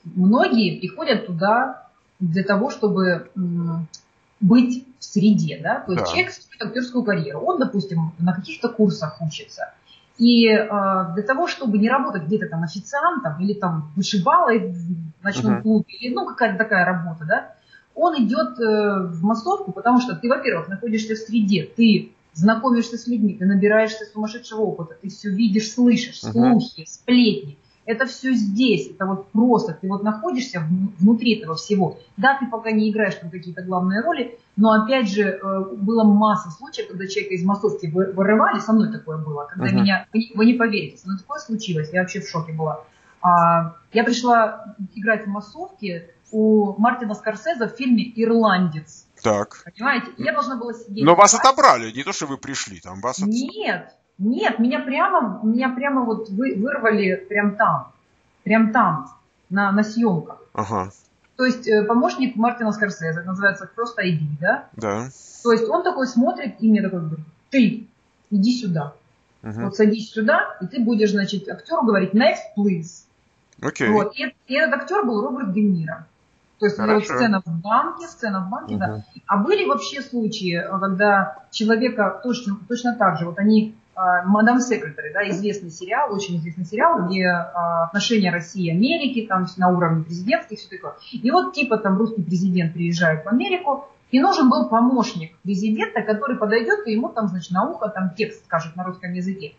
многие приходят туда для того, чтобы м, быть в среде, да, то есть Да. человек строит актерскую карьеру, он, допустим, на каких-то курсах учится, и э, для того, чтобы не работать где-то там официантом или там вышибалой в ночном Мгм. клубе, или ну какая-то такая работа, да, он идет э, в массовку, потому что ты, во-первых, находишься в среде, ты знакомишься с людьми, ты набираешься сумасшедшего опыта, ты все видишь, слышишь, Мгм. слухи, сплетни. Это все здесь, это вот просто, ты вот находишься вну- внутри этого всего. Да, ты пока не играешь там какие-то главные роли, но опять же, э, было масса случаев, когда человека из массовки вы- вырывали, со мной такое было, когда Мгм. меня, вы не, вы не поверите, со мной такое случилось, я вообще в шоке была. А, я пришла играть в массовке у Мартина Скорсезе в фильме «Ирландец». Так. Понимаете? И я должна была сидеть. Но вас в отобрали, не то, что вы пришли, там вас... от- Нет, нет, меня прямо, меня прямо вот вы, вырвали прям там, прям там, на, на съемках. Ага, То есть э, помощник Мартина Скорсезе, это называется Cross ай ди, да? да. То есть он такой смотрит и мне такой говорит, ты иди сюда, Мгм. вот садись сюда, и ты будешь, значит, актеру говорить next, please. Окей. Вот. И, и этот актер был Роберт Де Ниро. То есть у него Хорошо. сцена в банке, сцена в банке, да. Мгм. А были вообще случаи, когда человека точно, точно так же, вот они, а, «Мадам Секретари», да, известный сериал, очень известный сериал, где а, отношения России и Америки, там на уровне президентских, все такое. И вот типа там русский президент приезжает в Америку, и нужен был помощник президента, который подойдет и ему там, значит, на ухо там текст скажет на русском языке.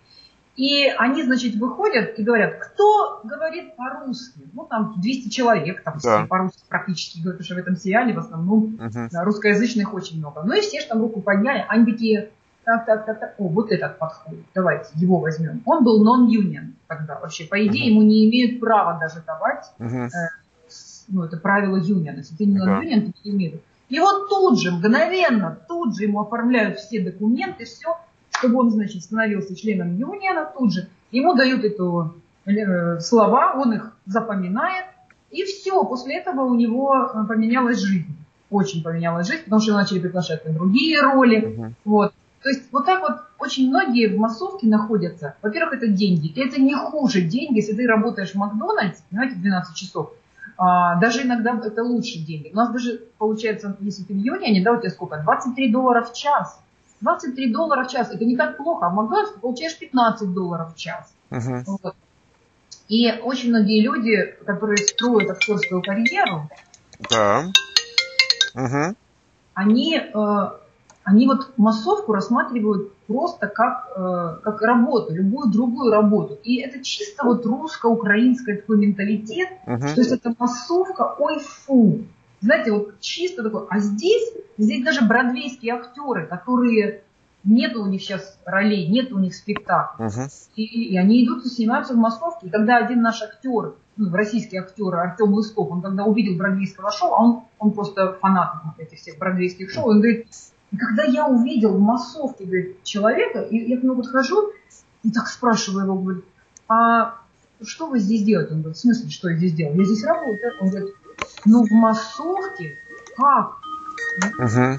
И они, значит, выходят и говорят, кто говорит по-русски? Ну, там двести человек, там Да. все по-русски практически говорят, потому что в этом сериале в основном Мгм. да, русскоязычных очень много. Ну и все же там руку подняли, они такие, так, так, так, так, о, вот этот подходит, давайте его возьмем. Он был non-union тогда вообще, по идее, Мгм. ему не имеют права даже давать, Мгм. э, с- ну, это правило union, если ты не Да. non-union, то не имеют. И вот тут же, мгновенно, тут же ему оформляют все документы, все, чтобы он, значит, становился членом юниона тут же. Ему дают эту э, слова, он их запоминает, и все. После этого у него э, поменялась жизнь. Очень поменялась жизнь, потому что его начали приглашать на другие роли. Мгм. Вот. То есть вот так вот очень многие в массовке находятся. Во-первых, это деньги. И это не хуже деньги, если ты работаешь в Макдональдсе, понимаете, двенадцать часов. А, даже иногда это лучше деньги. У нас даже получается, если ты в юнионе, да, у тебя сколько? двадцать три доллара в час. двадцать три доллара в час. Это не так плохо. А в Макдональдсе ты получаешь пятнадцать долларов в час. Мгм. Вот. И очень многие люди, которые строят актерскую карьеру, Да. Мгм. они, э, они вот массовку рассматривают просто как, э, как работу, любую другую работу. И это чисто вот русско-украинский такой менталитет, Мгм. что если это массовка, ой, фу. Знаете, вот чисто такой. А здесь, здесь даже бродвейские актеры, которые нет у них сейчас ролей, нет у них спектаклей. Мгм. И, и они идут и снимаются в массовке. И когда один наш актер, ну, российский актер Артем Лысков, он когда увидел бродвейского шоу, а он, он просто фанат этих всех бродвейских шоу, он говорит, и когда я увидел в массовке, говорит, человека, и я к нему подхожу и так спрашиваю его, говорит, а что вы здесь делаете? Он говорит, в смысле, что я здесь делаю? Я здесь работаю. Он говорит, ну в массовке? Как? Мгм.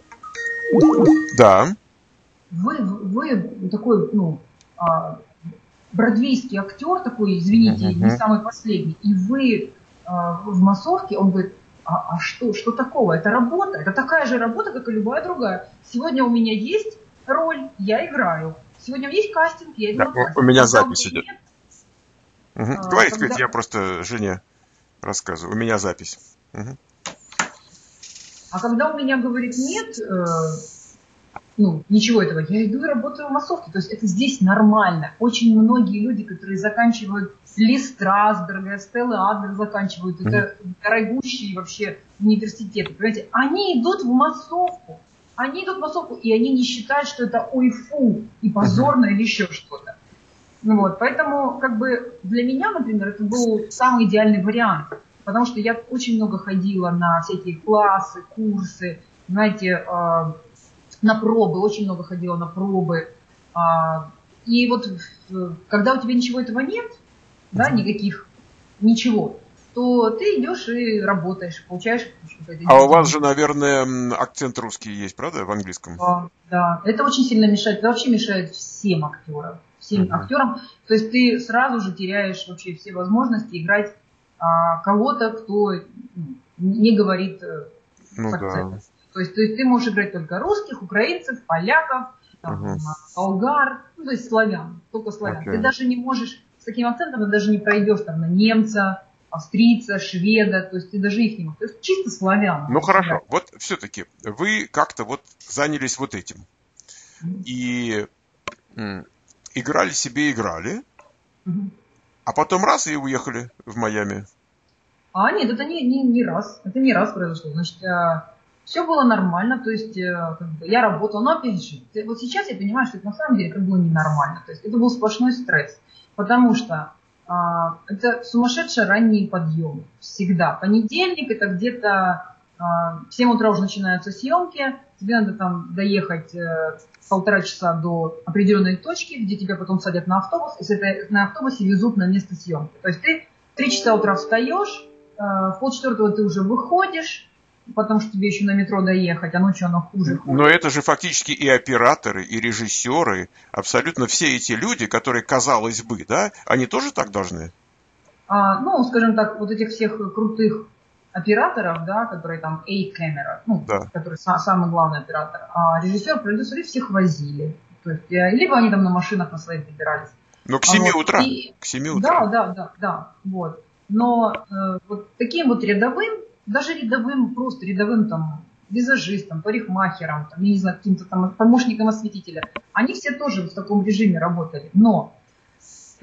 Да. Вы, вы такой, ну, а, бродвейский актер такой, извините, Мгм. не самый последний, и вы а, в массовке, он говорит, а, а что, что такого? Это работа, это такая же работа, как и любая другая. Сегодня у меня есть роль, я играю. Сегодня у меня есть кастинг, я иду Да, на у- кастинг. у меня Когда запись меня идет. нет, Мгм. а, Говорите, когда- говорите, я просто жене рассказываю. У меня запись. Мгм. А когда у меня, говорит, нет, э, ну, ничего этого, я иду и работаю в массовке. То есть это здесь нормально. Очень многие люди, которые заканчивают Ли Страсберга, Стеллы Адлер заканчивают, Мгм. это дорогущие вообще университеты, понимаете, они идут в массовку. Они идут в массовку, и они не считают, что это ой фу и позорно или еще что-то. Ну вот, поэтому как бы для меня, например, это был самый идеальный вариант. Потому что я очень много ходила на всякие классы, курсы, знаете, э, на пробы, очень много ходила на пробы. А, и вот э, когда у тебя ничего этого нет, да, Мгм. никаких, ничего, то ты идешь и работаешь, получаешь какое-то А у вас деньги. же, наверное, м, акцент русский есть, правда, в английском? Да, да, это очень сильно мешает, это вообще мешает всем актерам, всем Мгм. актерам. То есть ты сразу же теряешь вообще все возможности играть а, кого-то, кто ну, не говорит э, Ну с да. акцентом. То есть, то есть ты можешь играть только русских, украинцев, поляков, там, Мгм. болгар, ну, то есть славян, только славян. Окей. Ты даже не можешь с таким акцентом, ты даже не пройдешь там на немца, австрийца, шведа, то есть ты даже их не можешь. То есть чисто славян. Ну хорошо, вот все-таки вы как-то вот занялись вот этим. И м, играли себе, играли, Мгм. а потом раз и уехали в Майами. А нет, это не, не, не раз. Это не раз произошло. Значит, все было нормально, то есть э, как бы, я работала, но опять же, ты- вот сейчас я понимаю, что это на самом деле это было ненормально. То есть это был сплошной стресс. Потому что а, это сумасшедший ранний подъем. Всегда. Понедельник это где-то а, в семь утра уже начинаются съемки. Тебе надо там доехать э, полтора часа до определенной точки, где тебя потом садят на автобус, и с этой, на автобусе везут на место съемки. То есть ты в три часа утра встаешь, э, в полчетвертого ты уже выходишь, потому что тебе еще на метро доехать, а ночью оно хуже. хуже. Но это же фактически и операторы, и режиссеры, абсолютно все эти люди, которые, казалось бы, да, они тоже так должны? А, ну, скажем так, вот этих всех крутых операторов, да, которые там A-камера, ну, Да. который са- самый главный оператор, а режиссер, продюсеры всех возили. То есть, э, либо они там на машинах на своих добирались. Но к семи А вот, утра. и- К семи Да, утра. да, да, да, вот. Но э, вот таким вот рядовым, даже рядовым, просто рядовым там визажистом, парикмахером, там, я не знаю, каким-то там помощником осветителя, они все тоже в таком режиме работали. Но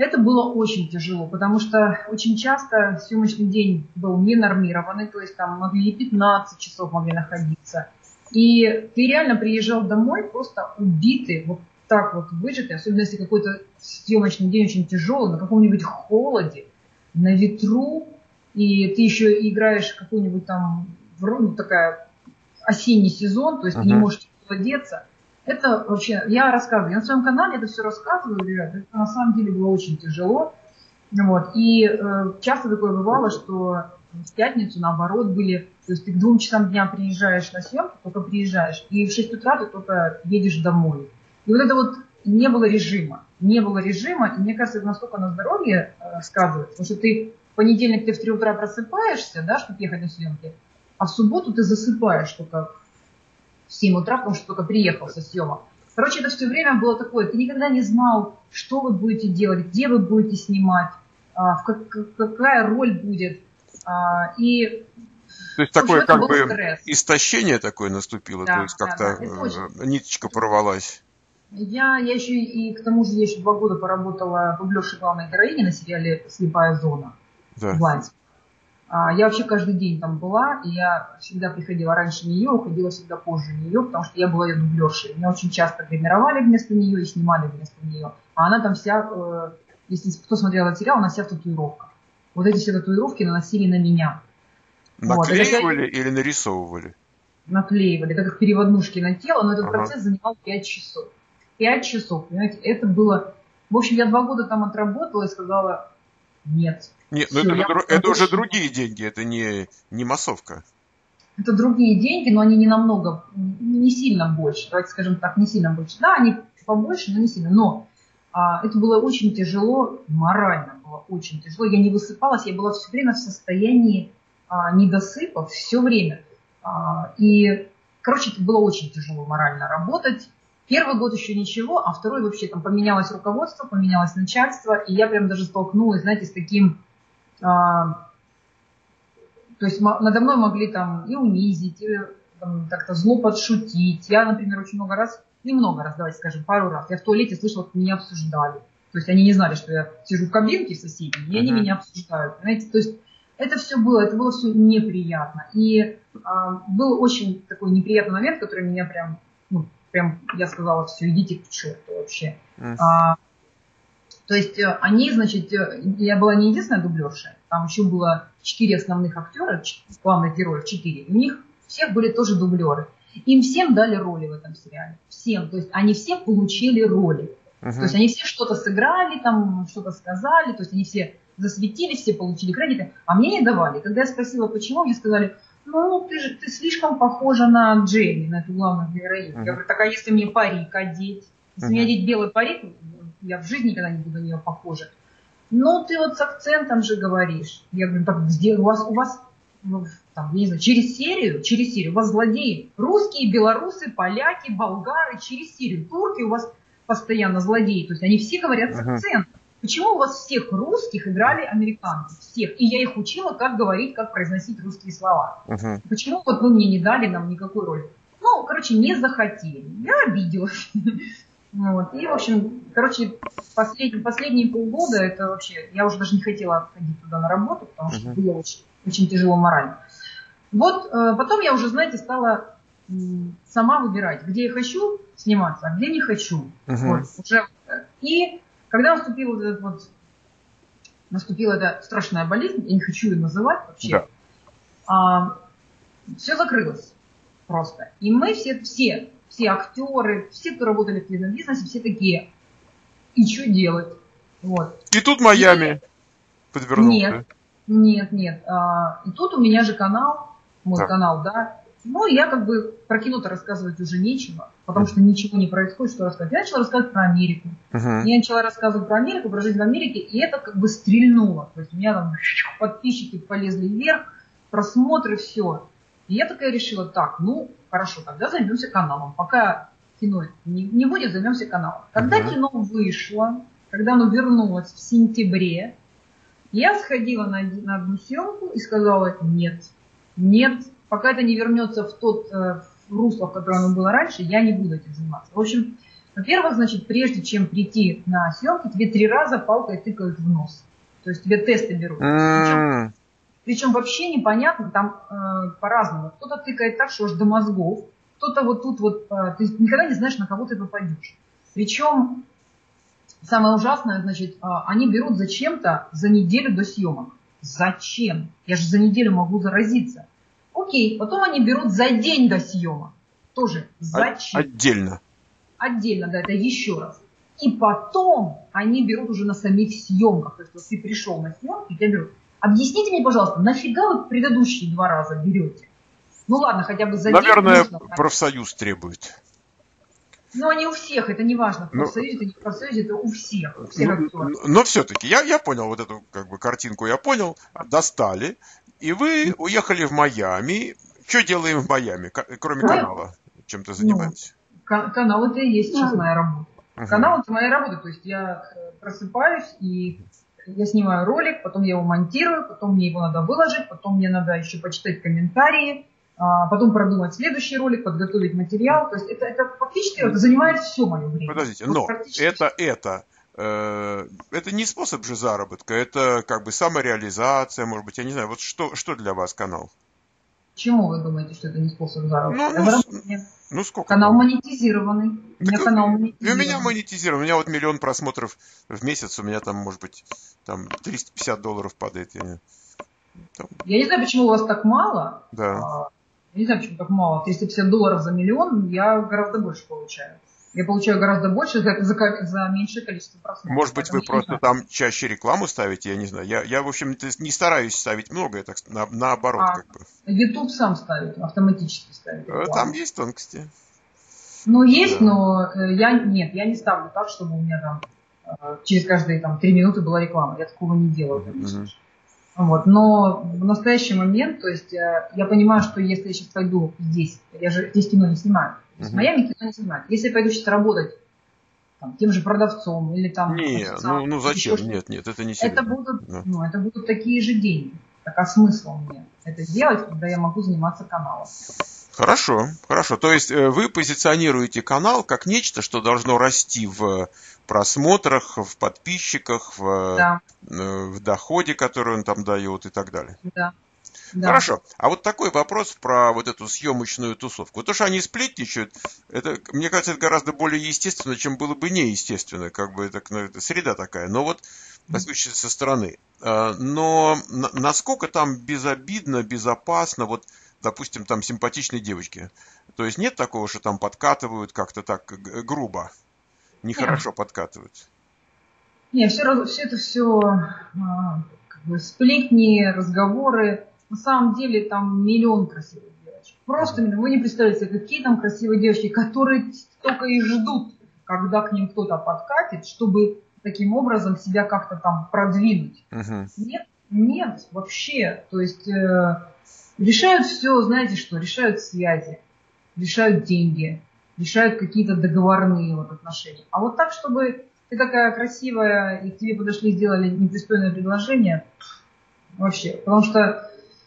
Это было очень тяжело, потому что очень часто съемочный день был ненормированный, то есть там могли и пятнадцать часов могли находиться. И ты реально приезжал домой просто убитый, вот так вот выжатый, особенно если какой-то съемочный день очень тяжелый, на каком-нибудь холоде, на ветру, и ты еще играешь какой-нибудь там, ну, такая осенний сезон, то есть uh-huh. ты не можешь одеться. Это вообще, я рассказываю, я на своем канале это все рассказываю, ребята, это на самом деле было очень тяжело. Вот. И э, часто такое бывало, что в пятницу, наоборот, были, то есть ты к двум часам дня приезжаешь на съемку, только приезжаешь, и в шесть утра ты только едешь домой. И вот это вот не было режима, не было режима, и мне кажется, это настолько на здоровье э, сказывается, потому что ты в понедельник ты в три утра просыпаешься, да, чтобы ехать на съемки, а в субботу ты засыпаешь только в семь утра, потому что только приехал со съемок. Короче, это все время было такое, ты никогда не знал, что вы будете делать, где вы будете снимать, а, в как, какая роль будет. А, и, то есть такое как бы стресс. Истощение такое наступило, да, то есть как-то да, да. Очень... ниточка порвалась. Я, я еще и к тому же я еще два года поработала дублершей главной героини на сериале «Слепая зона». Да. Я вообще каждый день там была, и я всегда приходила раньше нее, уходила всегда позже нее, потому что я была ее дублершей. Меня очень часто гримировали вместо нее и снимали вместо нее. А она там вся, э, если кто смотрел этот сериал, она вся в татуировках. Вот эти все татуировки наносили на меня. Наклеивали вот, или нарисовывали? Наклеивали, это как переводнушки на тело, но этот ага. процесс занимал пять часов. пять часов, понимаете, это было... В общем, я два года там отработала и сказала, нет. Нет, ну это, это, это уже другие деньги, это не, не массовка. Это другие деньги, но они не намного, не сильно больше, давайте скажем так, не сильно больше. Да, они побольше, но не сильно. Но а, это было очень тяжело, морально было очень тяжело. Я не высыпалась, я была все время в состоянии а, недосыпа, все время. А, и, короче, это было очень тяжело морально работать. Первый год еще ничего, а второй вообще там поменялось руководство, поменялось начальство, и я прям даже столкнулась, знаете, с таким... А, то есть надо мной могли там и унизить, и там, как-то зло подшутить. Я, например, очень много раз, немного раз, давайте скажем, пару раз, я в туалете слышала, как меня обсуждали. То есть они не знали, что я сижу в кабинке в соседней, и они uh-huh. меня обсуждают. Понимаете? То есть это все было, это было все неприятно. И а, был очень такой неприятный момент, который меня прям, ну, прям, я сказала, все, идите к черту вообще. Uh-huh. А, То есть они, значит, я была не единственная дублерша, там еще было четыре основных актера, главных героев, четыре. У них всех были тоже дублеры. Им всем дали роли в этом сериале. Всем. То есть они все получили роли. Uh-huh. То есть они все что-то сыграли, там что-то сказали, то есть они все засветились, все получили кредиты, а мне не давали. Когда я спросила, почему, мне сказали, ну, ты же ты слишком похожа на Джейми, на эту главную героиню. Uh-huh. Я говорю, так а если мне парик одеть? Если uh-huh. мне одеть белый парик, я в жизни никогда не буду на нее похожа. Ну, ты вот с акцентом же говоришь. Я говорю, так где у вас, у вас там, я не знаю, через серию, через серию у вас злодеи. Русские, белорусы, поляки, болгары, через серию. Турки у вас постоянно злодеи. То есть они все говорят с акцентом. Почему у вас всех русских играли американцы? Всех. И я их учила, как говорить, как произносить русские слова. Uh-huh. Почему вот вы мне не дали нам никакой роли? Ну, короче, не захотели. Я обиделась. Вот. И, в общем, короче, последние, последние полгода это вообще, я уже даже не хотела ходить туда на работу, потому что uh-huh. было очень, очень тяжело морально. Вот э, потом я уже, знаете, стала э, сама выбирать, где я хочу сниматься, а где не хочу. Uh-huh. Вот, уже. И когда наступила вот, этот вот, наступила эта страшная болезнь, я не хочу ее называть вообще, yeah. э, все закрылось просто. И мы все, все Все актеры, все, кто работали в кинобизнесе, все такие, и что делать? Вот. И тут Майами и... подвернулся. Нет, нет, нет. А, и тут у меня же канал, мой да. канал, да. Ну, я как бы про кино-то рассказывать уже нечего, потому что ничего не происходит, что рассказать. Я начала рассказывать про Америку. Uh-huh. Я начала рассказывать про Америку, про жизнь в Америке, и это как бы стрельнуло. То есть у меня там подписчики полезли вверх, просмотры, все. И я такая решила, так, ну, хорошо, тогда займемся каналом. Пока кино не, не будет, займемся каналом. Когда uh-huh. кино вышло, когда оно вернулось в сентябре, я сходила на, на одну съемку и сказала, нет, нет, пока это не вернется в тот э, русло, в котором оно было раньше, я не буду этим заниматься. В общем, Во-первых, значит, прежде чем прийти на съемки, тебе три раза палкой тыкают в нос. То есть тебе тесты берут. Причем, причем вообще непонятно, там э, по-разному. Кто-то тыкает так, что аж до мозгов. Кто-то вот тут вот, э, ты никогда не знаешь, на кого ты попадешь. Причем самое ужасное, значит, э, они берут зачем-то за неделю до съемок. Зачем? Я же за неделю могу заразиться. Окей, потом они берут за день до съемок. Тоже зачем? Отдельно. Отдельно, да, это еще раз. И потом они берут уже на самих съемках. То есть вот ты пришел на съемки, тебя берут. Объясните мне, пожалуйста, нафига вы предыдущие два раза берете? Ну ладно, хотя бы за Наверное, день. Наверное, профсоюз требует. Но они у всех, это не важно, в профсоюзе, это не в профсоюзе, это у всех. У всех но, но все-таки, я, я понял вот эту как бы картинку, я понял, достали, и вы уехали в Майами. Что делаем в Майами, кроме канала? Чем-то занимаетесь? Ну, канал это и есть сейчас моя работа. Uh-huh. Канал это моя работа, то есть я просыпаюсь и я снимаю ролик, потом я его монтирую, потом мне его надо выложить, потом мне надо еще почитать комментарии, потом продумать следующий ролик, подготовить материал. То есть это, это фактически это занимает все мое время. Подождите, но это, это, э, это не способ же заработка, это как бы самореализация, может быть, я не знаю, вот что, что для вас канал? Почему вы думаете, что это не способ заработка? Ну, ну, ну сколько? Канал монетизированный. У меня канал монетизированный. У меня монетизирован. У меня вот миллион просмотров в месяц. У меня там, может быть, там триста пятьдесят долларов падает. Я, там... я не знаю, почему у вас так мало. Да. Я не знаю, почему так мало. триста пятьдесят долларов за миллион я гораздо больше получаю. Я получаю гораздо больше за, за, за меньшее количество просмотров. Может быть, вы просто там чаще рекламу ставите, я не знаю. Я, я в общем, не стараюсь ставить много, я так на, наоборот. А, как бы. YouTube сам ставит, автоматически ставит рекламу. Там есть тонкости. Ну, есть, да. Но я, нет, я не ставлю так, чтобы у меня там через каждые там, три минуты была реклама. Я такого не делаю. Mm-hmm. Вот. Но в настоящий момент, то есть я понимаю, что если я сейчас пойду здесь, я же здесь кино не снимаю. Uh-huh. В Майами кино не снимают. Если я пойду сейчас работать там, тем же продавцом или там... Не, ну, ну зачем? Нет, нет, это не серьезно. Это будут, да. ну, это будут такие же деньги. Так а смысл мне это делать, когда я могу заниматься каналом? Хорошо, хорошо. То есть вы позиционируете канал как нечто, что должно расти в просмотрах, в подписчиках, в, да. в доходе, который он там дает и так далее. Да. Да. Хорошо. А вот такой вопрос про вот эту съемочную тусовку. То, что они сплетничают, это, мне кажется, это гораздо более естественно, чем было бы неестественно. Как бы это, ну, это среда такая. Но вот посмотрите со стороны. Но насколько там безобидно, безопасно, вот, допустим, там симпатичные девочки. То есть нет такого, что там подкатывают как-то так грубо. Нехорошо нет. подкатывают. Нет, все, все это все как бы, сплетни, разговоры. На самом деле там миллион красивых девочек. Просто mm-hmm. вы не представляете, какие там красивые девочки, которые только и ждут, когда к ним кто-то подкатит, чтобы таким образом себя как-то там продвинуть. Mm-hmm. Нет, нет, вообще. То есть э, решают все, знаете что, решают связи, решают деньги, решают какие-то договорные вот отношения. А вот так, чтобы ты такая красивая, и к тебе подошли, сделали непристойное предложение, вообще. Потому что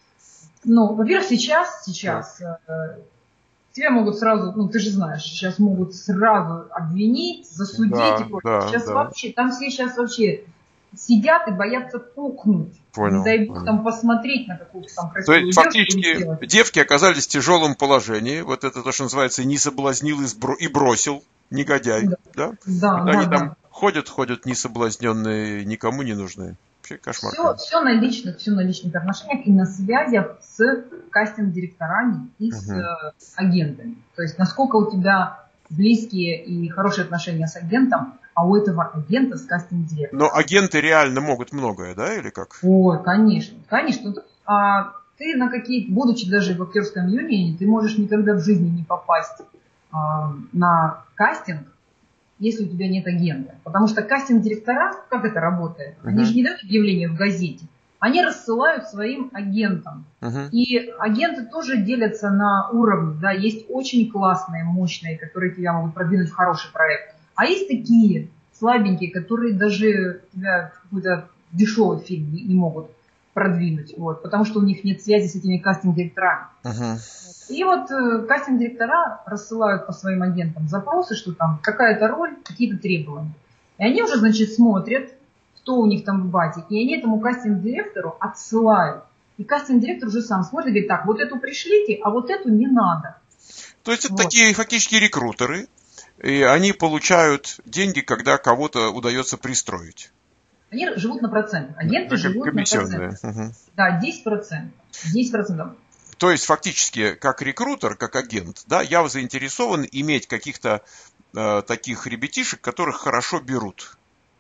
ну, во-первых, сейчас, сейчас э, тебя могут сразу, ну, ты же знаешь, сейчас могут сразу обвинить, засудить да, и прочее. Да, сейчас да. вообще, там все сейчас вообще сидят и боятся пукнуть. Понял. Не дай бог там посмотреть на какую-то там красивую девушку. То есть фактически девки оказались в тяжелом положении. Вот это то, что называется, не соблазнил и бросил, негодяй. Да, да? Да, вот да, они да. там ходят, ходят несоблазненные, никому не нужны. Кошмар. Все, все на личных, все на личных отношениях и на связях с кастинг-директорами и с uh-huh. э, агентами. То есть насколько у тебя близкие и хорошие отношения с агентом, а у этого агента с кастинг-директором. Но агенты реально могут многое, да, или как? Ой, конечно, конечно. А, ты на какие, будучи даже в актерском юнионе, ты можешь никогда в жизни не попасть а, на кастинг, если у тебя нет агента. Потому что кастинг-директора, как это работает? Uh-huh. Они же не дают объявление в газете. Они рассылают своим агентам. Uh-huh. И агенты тоже делятся на уровни. Да? Есть очень классные, мощные, которые тебя могут продвинуть в хороший проект. А есть такие слабенькие, которые даже тебя в какой-то дешевый фильм не, не могут продвинуть, вот, потому что у них нет связи с этими кастинг-директорами. Uh-huh. И вот э, кастинг-директора рассылают по своим агентам запросы, что там какая-то роль, какие-то требования. И они уже, значит, смотрят, кто у них там в бате, и они этому кастинг-директору отсылают. И кастинг-директор уже сам смотрит и говорит, так, вот эту пришлите, а вот эту не надо. То есть это вот. Такие фактически рекрутеры, и они получают деньги, когда кого-то удается пристроить. Они живут на процентах. Агенты да, живут на процентах. Угу. Да, десять процентов. десять процентов. То есть фактически как рекрутер, как агент, да, я заинтересован иметь каких-то э, таких ребятишек, которых хорошо берут.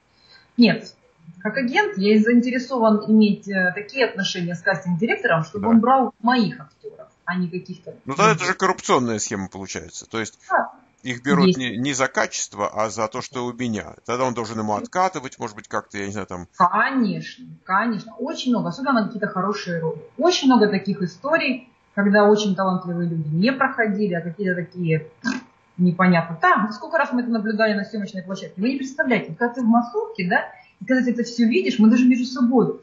Нет. Как агент я заинтересован иметь э, такие отношения с кастинг-директором, чтобы да. он брал моих актеров, а не каких-то... Ну тогда это же коррупционная схема получается. То есть да. их берут не, не за качество, а за то, что у меня. Тогда он должен ему откатывать, может быть, как-то, я не знаю, там... Конечно, конечно. Очень много, особенно на какие-то хорошие роли. Очень много таких историй, когда очень талантливые люди не проходили, а какие-то такие... непонятно. Так, сколько раз мы это наблюдали на съемочной площадке. Вы не представляете, когда ты в массовке, да, и когда ты это все видишь, мы даже между собой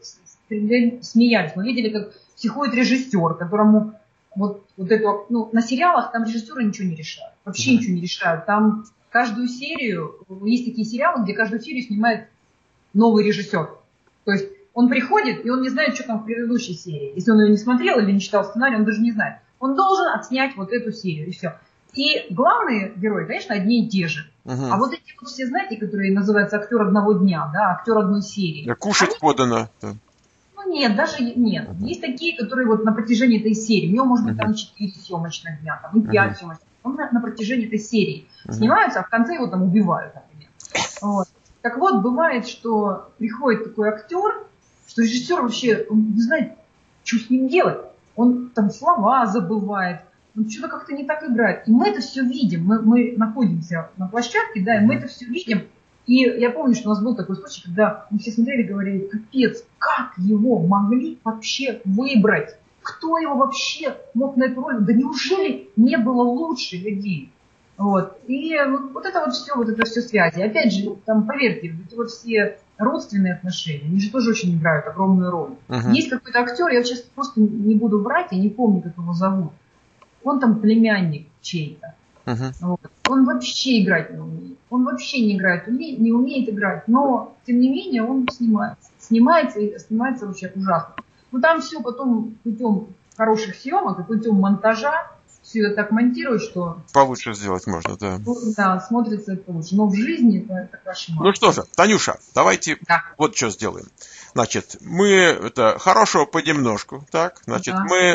смеялись. Мы видели, как психует режиссер, которому вот, вот эту... Ну, на сериалах там режиссеры ничего не решают. Вообще mm-hmm. ничего не решают. Там каждую серию... Есть такие сериалы, где каждую серию снимает новый режиссер. То есть он приходит, и он не знает, что там в предыдущей серии. Если он ее не смотрел или не читал сценарий, он даже не знает. Он должен отснять вот эту серию, и все. И главные герои, конечно, одни и те же. Угу. А вот эти вот все, знаете, которые называются актер одного дня, да, актер одной серии. Да, кушать они... подано. Ну нет, даже нет. Угу. Есть такие, которые вот на протяжении этой серии, у него может быть угу. там четыре съемочных дня, там, и пять угу. съемочных. Он на, на протяжении этой серии угу. снимаются, а в конце его там убивают, например. Вот. Так вот, бывает, что приходит такой актер, что режиссер вообще, он не знает, что с ним делать. Он там слова забывает. Он что-то как-то не так играет. И мы это все видим. Мы, мы находимся на площадке, да, и мы это все видим. И я помню, что у нас был такой случай, когда мы все смотрели и говорили, капец, как его могли вообще выбрать? Кто его вообще мог на эту роль? Да неужели не было лучше людей? Вот. И вот, вот это вот все, вот это все связи. Опять же, там, поверьте, эти вот все родственные отношения, они же тоже очень играют огромную роль. Uh-huh. Есть какой-то актер, я сейчас просто не буду врать, я не помню, как его зовут. Он там племянник чей-то. Uh-huh. Вот. Он вообще играть не умеет. Он вообще не играет, уме, не умеет играть. Но, тем не менее, он снимается. Снимается и снимается вообще ужасно. Но там все потом путем хороших съемок и путем монтажа все это так монтировать, что... Получше сделать можно, да. Да, смотрится это лучше. Но в жизни это, это кошмар. Ну что же, Танюша, давайте да. вот что сделаем. Значит, мы это хорошего понемножку, так? Значит, да. мы...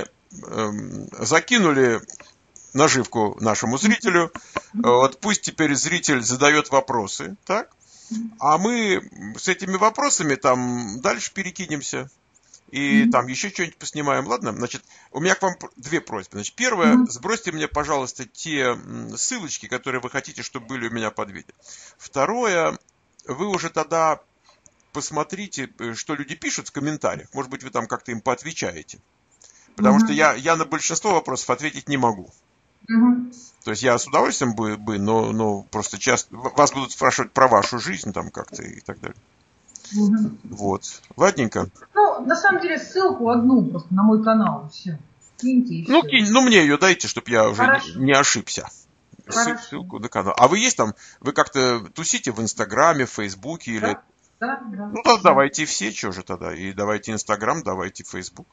закинули наживку нашему зрителю. Вот пусть теперь зритель задает вопросы, так? А мы с этими вопросами там дальше перекинемся. И mm-hmm. там еще что-нибудь поснимаем, ладно? Значит, у меня к вам две просьбы. Значит, первое, mm-hmm. сбросьте мне, пожалуйста, те ссылочки, которые вы хотите, чтобы были у меня под видео. Второе, вы уже тогда посмотрите, что люди пишут в комментариях. Может быть, вы там как-то им поотвечаете. Потому mm-hmm. что я, я на большинство вопросов ответить не могу. Mm-hmm. То есть я с удовольствием бы, бы но, но просто часто вас будут спрашивать про вашу жизнь там как-то и так далее. Mm-hmm. Вот. Ладненько. Ну, на самом деле, ссылку одну просто на мой канал. Все. Киньте и ну, все. кинь, ну, мне ее дайте, чтобы я уже не, не ошибся. Хорошо. Ссылку на канал. А вы есть там? Вы как-то тусите в Инстаграме, в Фейсбуке или... Да, да, да. Ну, тогда давайте все, что же тогда. И давайте Инстаграм, давайте Фейсбук.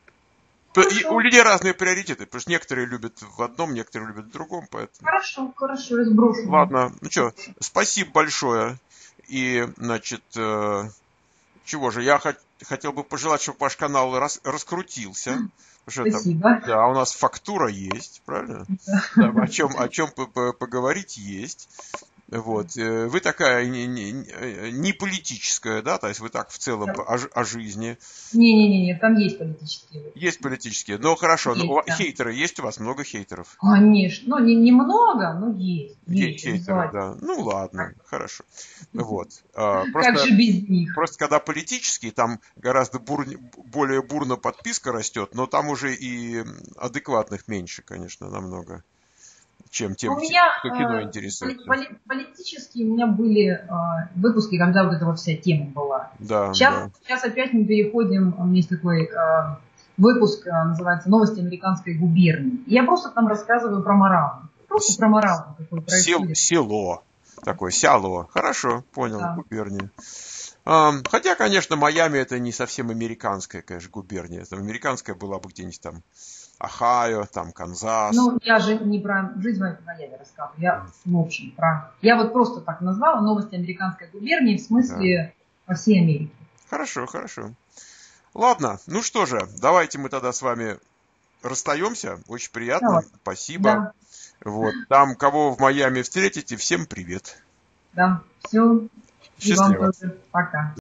И у людей разные приоритеты, потому что некоторые любят в одном, некоторые любят в другом, поэтому... Хорошо, хорошо, я сброшу. Ладно, ну что, спасибо большое. И, значит, э, чего же, я хот- хотел бы пожелать, чтобы ваш канал рас- раскрутился. Спасибо. Там, да, у нас фактура есть, правильно? Да. Да, о чем, о чем поговорить есть. Вот. Вы такая не, не, не политическая, да, то есть вы так в целом да. о, о жизни. Не-не-не, там есть политические. Есть политические, но хорошо, есть, но да. хейтеры есть у вас, много хейтеров? Конечно, ну не, не много, но есть. Есть, есть хейтеры, да. Ну ладно, так. Хорошо. Вот. Просто, как же без них? Просто когда политические, там гораздо бур, более бурно подписка растет, но там уже и адекватных меньше, конечно, намного. чем тем, У меня кто кино э, интересуется. поли- политические у меня были э, выпуски, когда вот эта вот вся тема была. Да, Сейчас, да. сейчас опять мы переходим, у меня есть такой э, выпуск, э, называется «Новости американской губернии». И я просто там рассказываю про морал. Просто про морал, какой Сел, происходит. село. Такое, сяло. Хорошо, понял, Да. губерния. А, хотя, конечно, Майами это не совсем американская, конечно, губерния. Это американская была бы где-нибудь там Ohio, там Канзас. Ну, я же не про жизнь в Майами рассказываю, я в общем про... Я вот просто так назвала «Новости американской губернии» в смысле по всей Америке. Хорошо, хорошо. Ладно, ну что же, давайте мы тогда с вами расстаемся. Очень приятно, Давай. спасибо. Да, Вот, там, кого в Майами встретите, всем привет. да, все. И вам Счастливо. тоже. Пока.